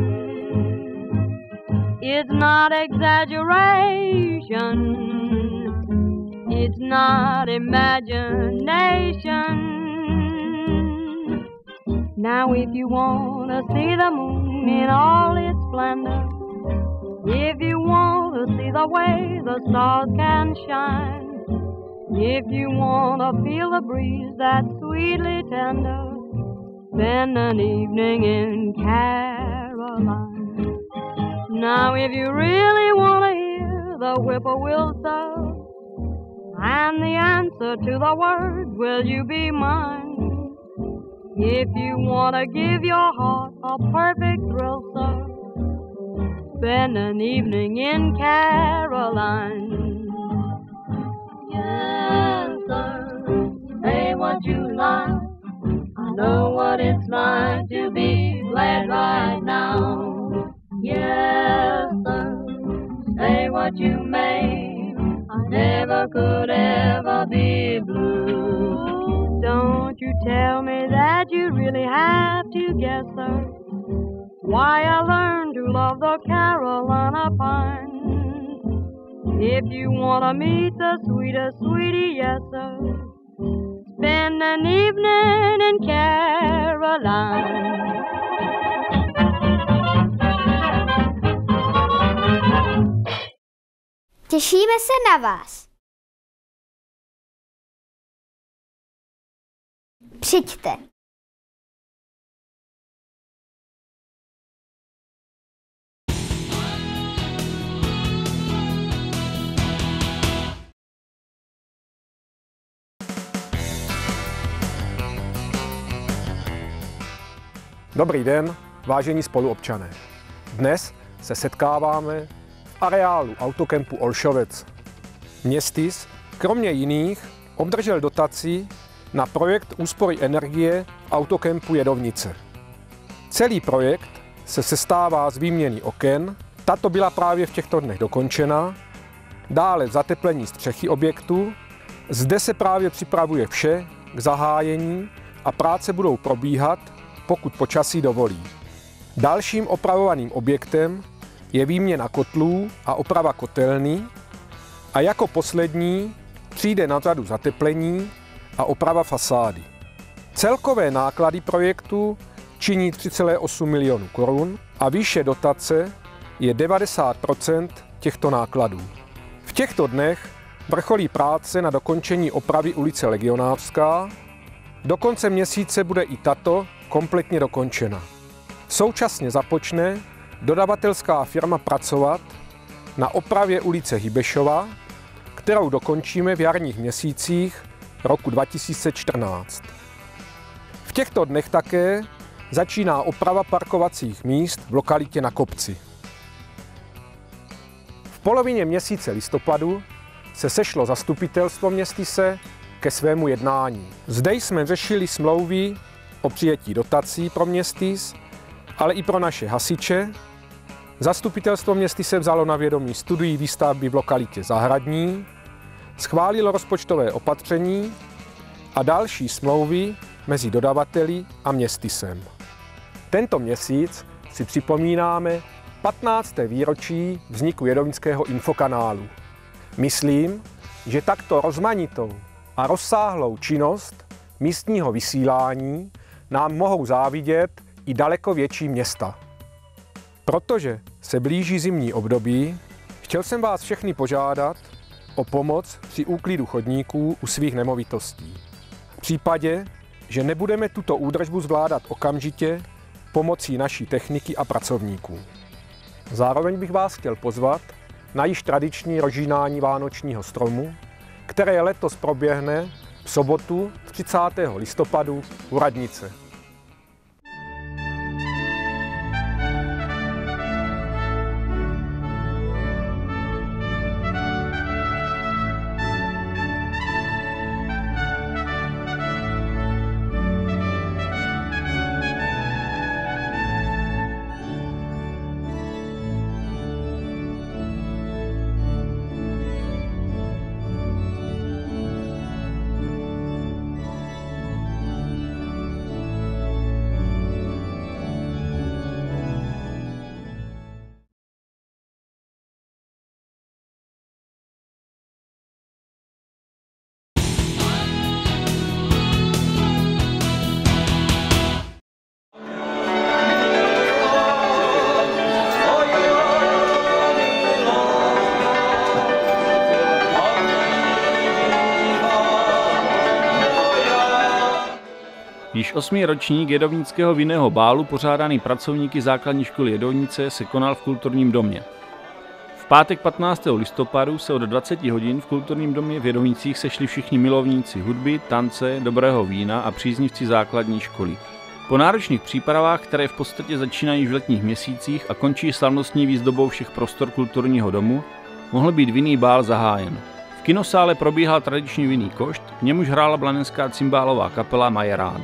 It's not exaggeration, it's not imagination. Now if you want to see the moon in all its splendor, if you want to see the way the stars can shine, if you want to feel the breeze that's sweetly tender, spend an evening in Caroline. Now if you really want to hear the whippoorwill sound, and the answer to the word, will you be mine? If you want to give your heart a perfect thrill, sir, spend an evening in Caroline. Yes, sir, say what you like. I know what it's like to be glad right now. Yes, sir, say what you may. I never could ever be blue. Don't you tell me that you really have to guess, sir, why I learned to love the Carolina pines. If you want to meet the sweetest sweetie, yes, sir, spend an evening in Caroline. Těšíme se na vás. Přijďte. Dobrý den, vážení spoluobčané. Dnes se setkáváme v areálu autokempu Olšovec. Městys, kromě jiných, obdržel dotaci na projekt úspory energie v autokempu Jedovnice. Celý projekt se sestává z výměny oken, tato byla právě v těchto dnech dokončena, dále zateplení střechy objektu, zde se právě připravuje vše k zahájení a práce budou probíhat, pokud počasí dovolí. Dalším opravovaným objektem je výměna kotlů a oprava kotelny a jako poslední přijde na řadu zateplení a oprava fasády. Celkové náklady projektu činí tři celé osm milionů korun a výše dotace je devadesát procent těchto nákladů. V těchto dnech vrcholí práce na dokončení opravy ulice Legionářská. Do konce měsíce bude i tato kompletně dokončena. Současně započne dodavatelská firma pracovat na opravě ulice Hybešova, kterou dokončíme v jarních měsících roku dva tisíce čtrnáct. V těchto dnech také začíná oprava parkovacích míst v lokalitě Na kopci. V polovině měsíce listopadu se sešlo zastupitelstvo Městyse ke svému jednání. Zde jsme řešili smlouvy o přijetí dotací pro Městys, ale i pro naše hasiče. Zastupitelstvo Městyse vzalo na vědomí studii výstavby v lokalitě Zahradní, schválilo rozpočtové opatření a další smlouvy mezi dodavateli a Městysem. Tento měsíc si připomínáme patnácté výročí vzniku Jedovnického infokanálu. Myslím, že takto rozmanitou a rozsáhlou činnost místního vysílání nám mohou závidět i daleko větší města. Protože se blíží zimní období, chtěl jsem vás všechny požádat o pomoc při úklidu chodníků u svých nemovitostí. V případě, že nebudeme tuto údržbu zvládat okamžitě pomocí naší techniky a pracovníků. Zároveň bych vás chtěl pozvat na již tradiční rozžínání vánočního stromu, které letos proběhne v sobotu třicátého listopadu u radnice. Již osmý ročník jedovnického vinného bálu pořádaný pracovníky základní školy Jedovnice se konal v kulturním domě. V pátek patnáctého listopadu se od dvaceti hodin v kulturním domě v Jedovnicích sešli všichni milovníci hudby, tance, dobrého vína a příznivci základní školy. Po náročných přípravách, které v podstatě začínají v letních měsících a končí slavnostní výzdobou všech prostor kulturního domu, mohl být vinný bál zahájen. V kinosále probíhal tradiční vinný košt, v němuž hrála blanenská cymbálová kapela Majerán.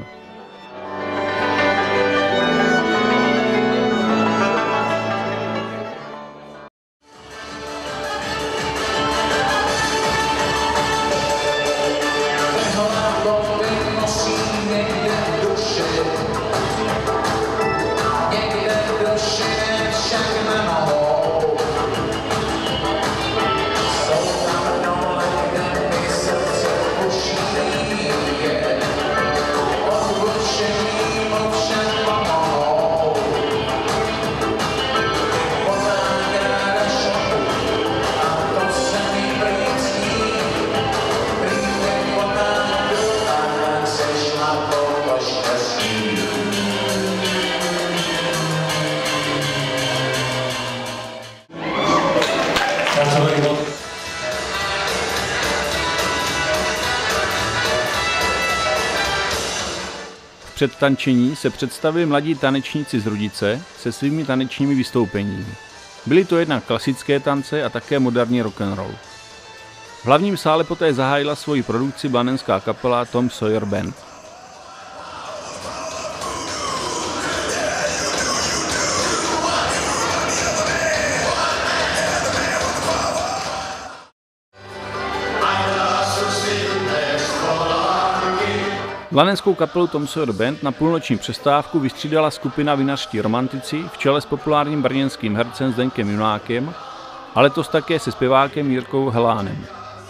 V předtančení se představili mladí tanečníci z Rudice se svými tanečními vystoupeními. Byly to jednak klasické tance a také moderní rock'n'roll. V hlavním sále poté zahájila svoji produkci blanenská kapela Tom Sawyer Band. Blanenskou kapelu Tom Sawyer Band na půlnoční přestávku vystřídala skupina Vinařští romantici v čele s populárním brněnským hercem Zdeňkem Junákem, a letos také se zpěvákem Jirkou Helánem.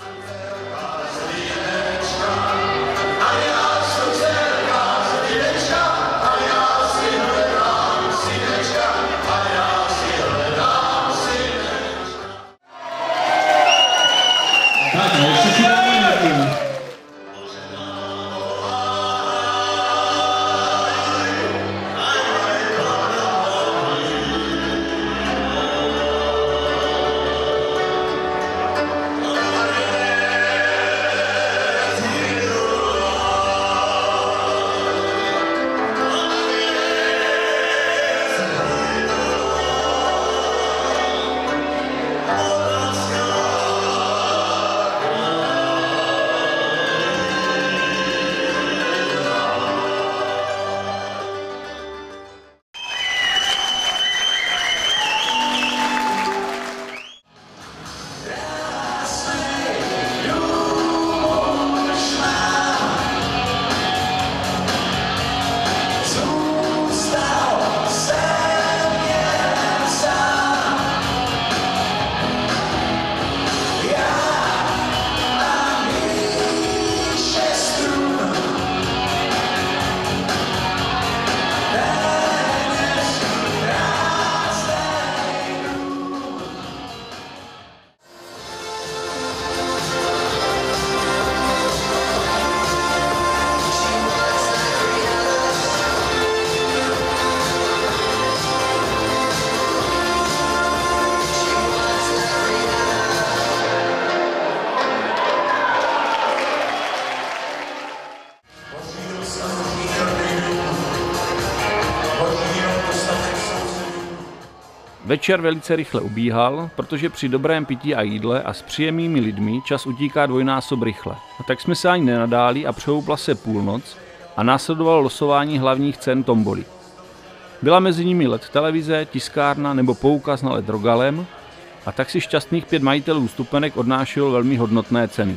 Večer velice rychle ubíhal, protože při dobrém pití a jídle a s příjemnými lidmi čas utíká dvojnásob rychle. A tak jsme se ani nenadáli a přehoupla se půlnoc a následovalo losování hlavních cen tomboly. Byla mezi nimi let televize, tiskárna nebo poukaz na let Rogalem, a tak si šťastných pět majitelů vstupenek odnášelo velmi hodnotné ceny.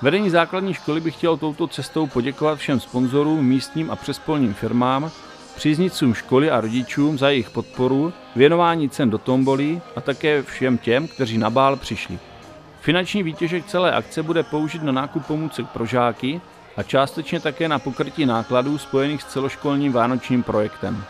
Vedení základní školy by chtělo touto cestou poděkovat všem sponzorům, místním a přespolním firmám, příznivcům školy a rodičům za jejich podporu, věnování cen do tombolí a také všem těm, kteří na bál přišli. Finanční výtěžek celé akce bude použit na nákup pomůcek pro žáky a částečně také na pokrytí nákladů spojených s celoškolním vánočním projektem.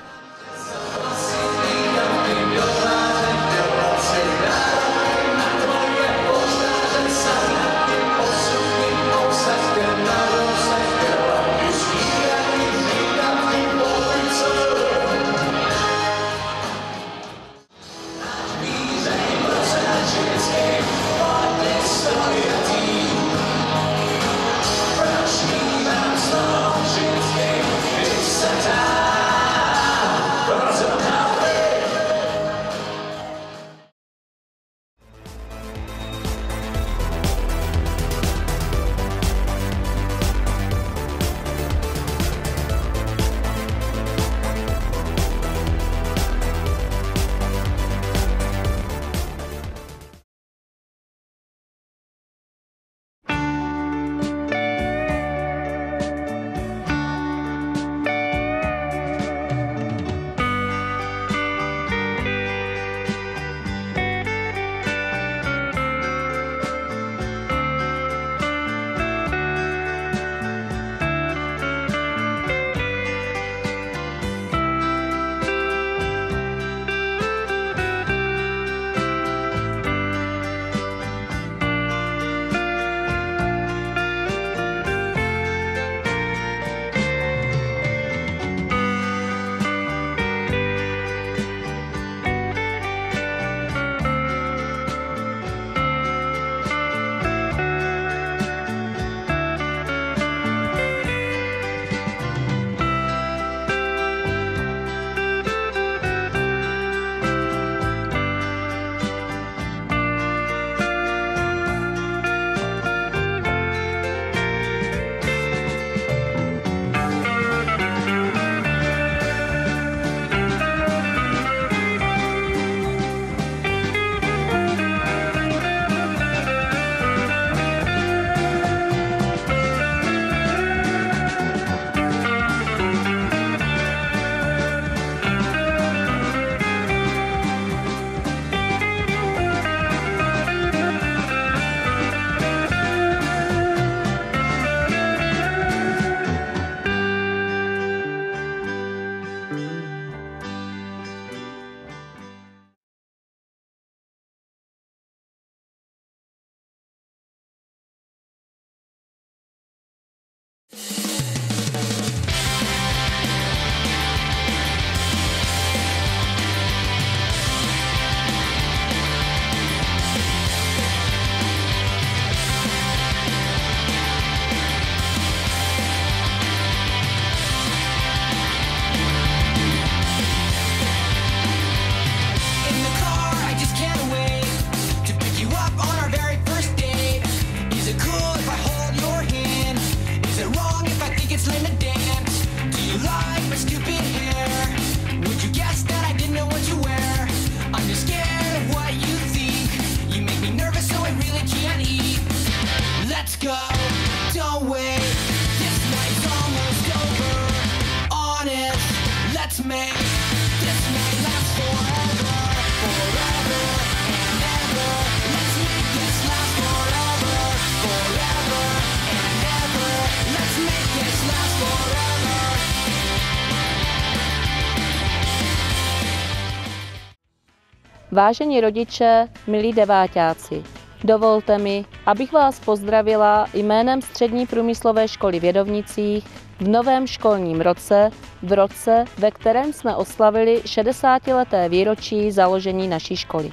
Vážení rodiče, milí deváťáci, dovolte mi, abych vás pozdravila jménem Střední průmyslové školy v Jedovnicích v novém školním roce, v roce, ve kterém jsme oslavili šedesátileté výročí založení naší školy.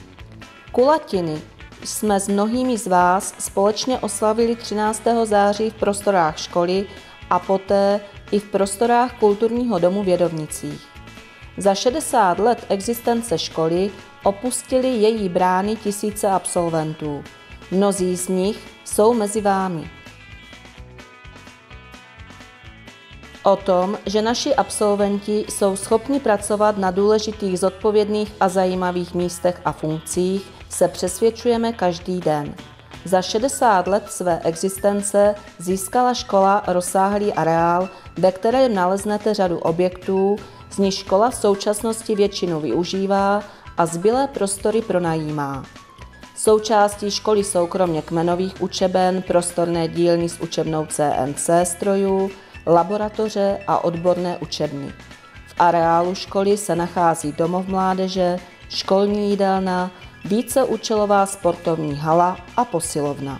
Kulatiny jsme s mnohými z vás společně oslavili třináctého září v prostorách školy a poté i v prostorách Kulturního domu v Jedovnicích. Za šedesát let existence školy opustili její brány tisíce absolventů. Mnozí z nich jsou mezi vámi. O tom, že naši absolventi jsou schopni pracovat na důležitých, zodpovědných a zajímavých místech a funkcích, se přesvědčujeme každý den. Za šedesát let své existence získala škola rozsáhlý areál, ve kterém naleznete řadu objektů, z nich škola v současnosti většinu využívá a zbylé prostory pronajímá. Součástí školy jsou kromě kmenových učeben prostorné dílny s učebnou C N C strojů, laboratoře a odborné učebny. V areálu školy se nachází domov mládeže, školní jídelna, víceúčelová sportovní hala a posilovna.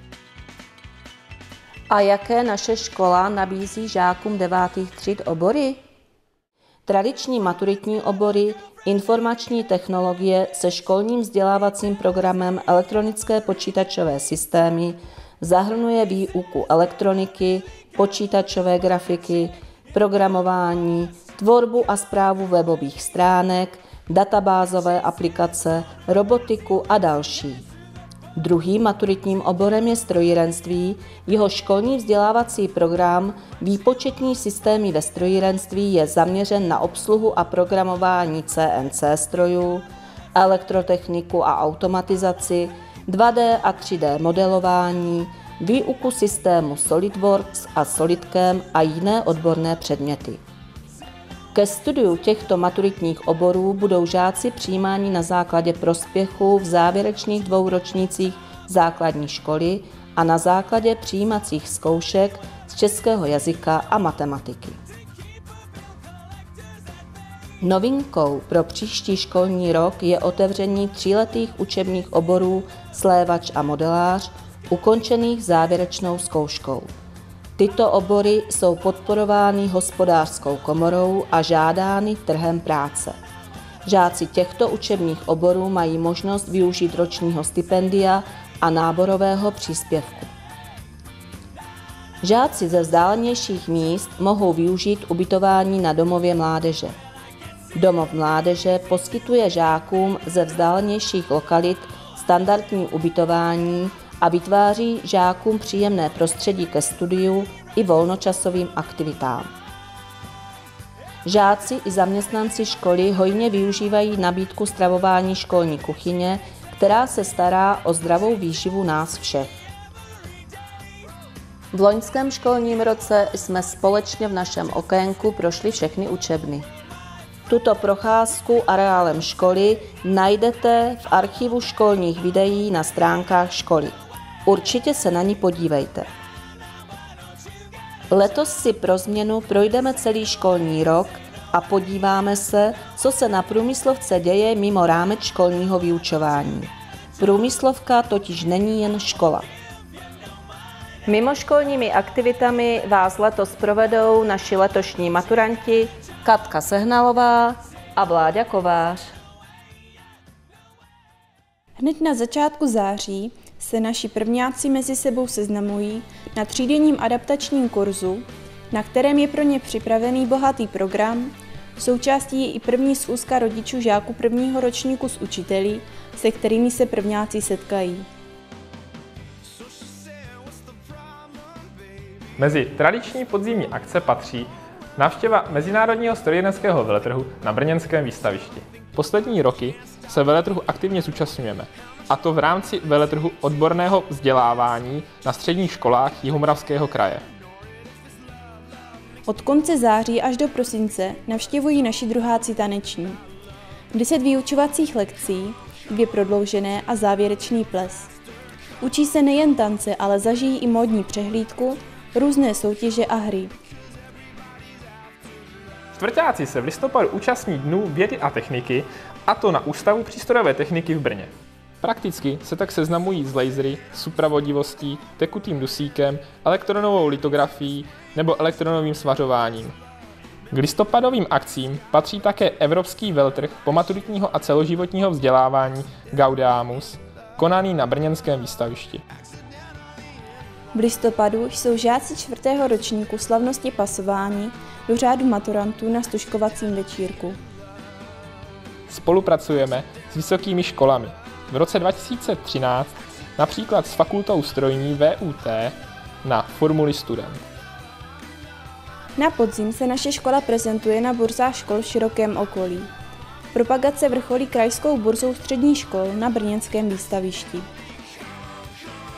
A jaké naše škola nabízí žákům devátých tříd obory? Tradiční maturitní obory, informační technologie se školním vzdělávacím programem elektronické počítačové systémy zahrnuje výuku elektroniky, počítačové grafiky, programování, tvorbu a správu webových stránek, databázové aplikace, robotiku a další. Druhým maturitním oborem je strojírenství, jeho školní vzdělávací program Výpočetní systémy ve strojírenství je zaměřen na obsluhu a programování C N C strojů, elektrotechniku a automatizaci, dva D a tři D modelování, výuku systému SolidWorks a SolidCAM a jiné odborné předměty. Ke studiu těchto maturitních oborů budou žáci přijímáni na základě prospěchu v závěrečných dvou ročnících základní školy a na základě přijímacích zkoušek z českého jazyka a matematiky. Novinkou pro příští školní rok je otevření tříletých učebních oborů slévač a modelář, ukončených závěrečnou zkouškou. Tyto obory jsou podporovány hospodářskou komorou a žádány trhem práce. Žáci těchto učebních oborů mají možnost využít ročního stipendia a náborového příspěvku. Žáci ze vzdálenějších míst mohou využít ubytování na domově mládeže. Domov mládeže poskytuje žákům ze vzdálenějších lokalit standardní ubytování a vytváří žákům příjemné prostředí ke studiu i volnočasovým aktivitám. Žáci i zaměstnanci školy hojně využívají nabídku stravování školní kuchyně, která se stará o zdravou výživu nás všech. V loňském školním roce jsme společně v našem okénku prošli všechny učebny. Tuto procházku areálem školy najdete v archivu školních videí na stránkách školy. Určitě se na ní podívejte. Letos si pro změnu projdeme celý školní rok a podíváme se, co se na průmyslovce děje mimo rámec školního vyučování. Průmyslovka totiž není jen škola. Mimoškolními aktivitami vás letos provedou naši letošní maturanti Katka Sehnalová a Vláďa Kovář. Hned na začátku září se naši prvňáci mezi sebou seznamují na třídenním adaptačním kurzu, na kterém je pro ně připravený bohatý program. Součástí je i první schůzka rodičů žáků prvního ročníku s učiteli, se kterými se prvňáci setkají. Mezi tradiční podzimní akce patří návštěva Mezinárodního strojírenského veletrhu na brněnském výstavišti. Poslední roky se veletrhu aktivně zúčastňujeme, a to v rámci veletrhu odborného vzdělávání na středních školách Jihomoravského kraje. Od konce září až do prosince navštěvují naši druháci taneční. Deset vyučovacích lekcí, dvě prodloužené a závěrečný ples. Učí se nejen tance, ale zažijí i módní přehlídku, různé soutěže a hry. Čtvrťáci se v listopadu účastní Dnů vědy a techniky, a to na Ústavu přístrojové techniky v Brně. Prakticky se tak seznamují s lasery, supravodivostí, tekutým dusíkem, elektronovou litografií nebo elektronovým svařováním. K listopadovým akcím patří také Evropský veletrh pomaturitního a celoživotního vzdělávání Gaudeamus, konaný na brněnském výstavišti. V listopadu jsou žáci čtvrtého ročníku slavnosti pasování do řádu maturantů na stužkovacím večírku. Spolupracujeme s vysokými školami. V roce dva tisíce třináct například s Fakultou strojní V U T na Formuli Student. Na podzim se naše škola prezentuje na burzách škol v širokém okolí. Propagace vrcholí krajskou burzou středních škol na brněnském výstavišti.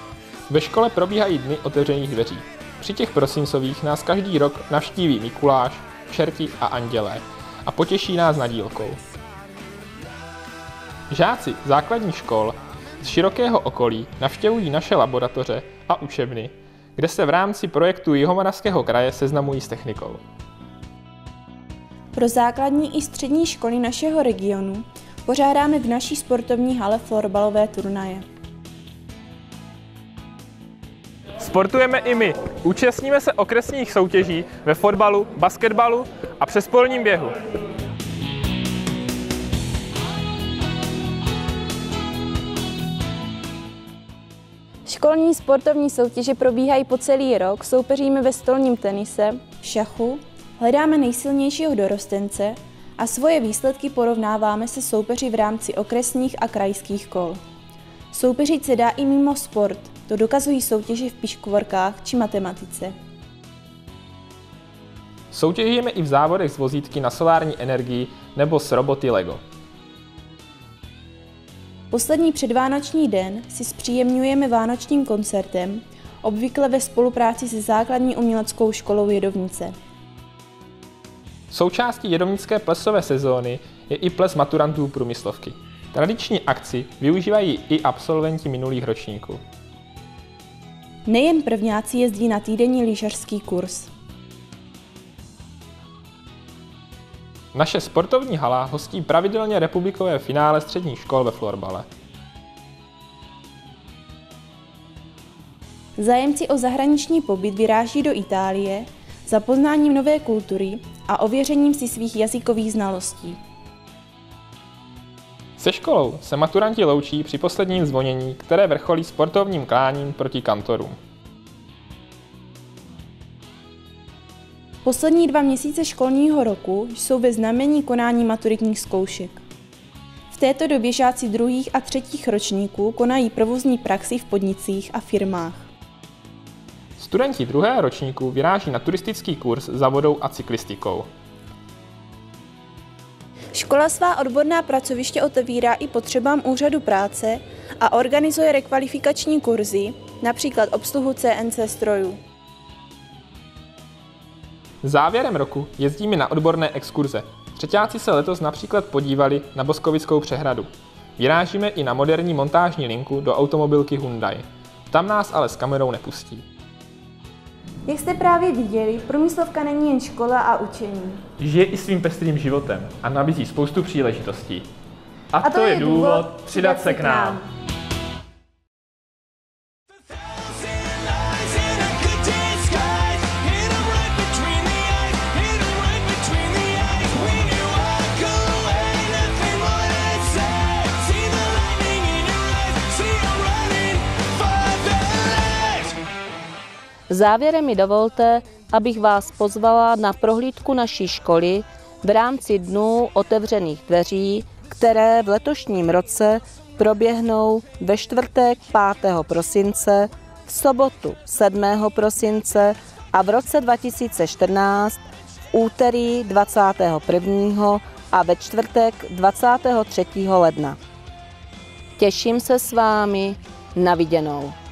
Ve škole probíhají dny otevřených dveří. Při těch prosincových nás každý rok navštíví Mikuláš, čerti a andělé a potěší nás nadílkou. Žáci základních škol z širokého okolí navštěvují naše laboratoře a učebny, kde se v rámci projektu Jihomoravského kraje seznamují s technikou. Pro základní i střední školy našeho regionu pořádáme v naší sportovní hale florbalové turnaje. Sportujeme i my. Účastníme se okresních soutěží ve fotbalu, basketbalu a přespolním běhu. Školní sportovní soutěže probíhají po celý rok, soupeříme ve stolním tenise, šachu, hledáme nejsilnějšího dorostence a svoje výsledky porovnáváme se soupeři v rámci okresních a krajských kol. Soupeřit se dá i mimo sport, to dokazují soutěže v piškvorkách či matematice. Soutěžíme i v závodech z vozítky na solární energii nebo s roboty Lego. Poslední předvánoční den si zpříjemňujeme vánočním koncertem, obvykle ve spolupráci se Základní uměleckou školou Jedovnice. Součástí jedovnické plesové sezóny je i ples maturantů průmyslovky. Tradiční akci využívají i absolventi minulých ročníků. Nejen prvňáci jezdí na týdenní lyžařský kurz. Naše sportovní hala hostí pravidelně republikové finále středních škol ve florbale. Zájemci o zahraniční pobyt vyráží do Itálie za poznáním nové kultury a ověřením si svých jazykových znalostí. Se školou se maturanti loučí při posledním zvonění, které vrcholí sportovním kláním proti kantorům. Poslední dva měsíce školního roku jsou ve znamení konání maturitních zkoušek. V této době žáci druhých a třetích ročníků konají provozní praxi v podnicích a firmách. Studenti druhého ročníku vyráží na turistický kurz za vodou a cyklistikou. Škola svá odborná pracoviště otevírá i potřebám úřadu práce a organizuje rekvalifikační kurzy, například obsluhu C N C strojů. Závěrem roku jezdíme na odborné exkurze. Třeťáci se letos například podívali na Boskovickou přehradu. Vyrážíme i na moderní montážní linku do automobilky Hyundai. Tam nás ale s kamerou nepustí. Jak jste právě viděli, průmyslovka není jen škola a učení. Žije i svým pestrým životem a nabízí spoustu příležitostí. A, a to, to je je důvod přidat se k nám. Závěrem mi dovolte, abych vás pozvala na prohlídku naší školy v rámci Dnů otevřených dveří, které v letošním roce proběhnou ve čtvrtek pátého prosince, v sobotu sedmého prosince a v roce dva tisíce čtrnáct v úterý dvacátého prvního a ve čtvrtek dvacátého třetího ledna. Těším se s vámi, na viděnou.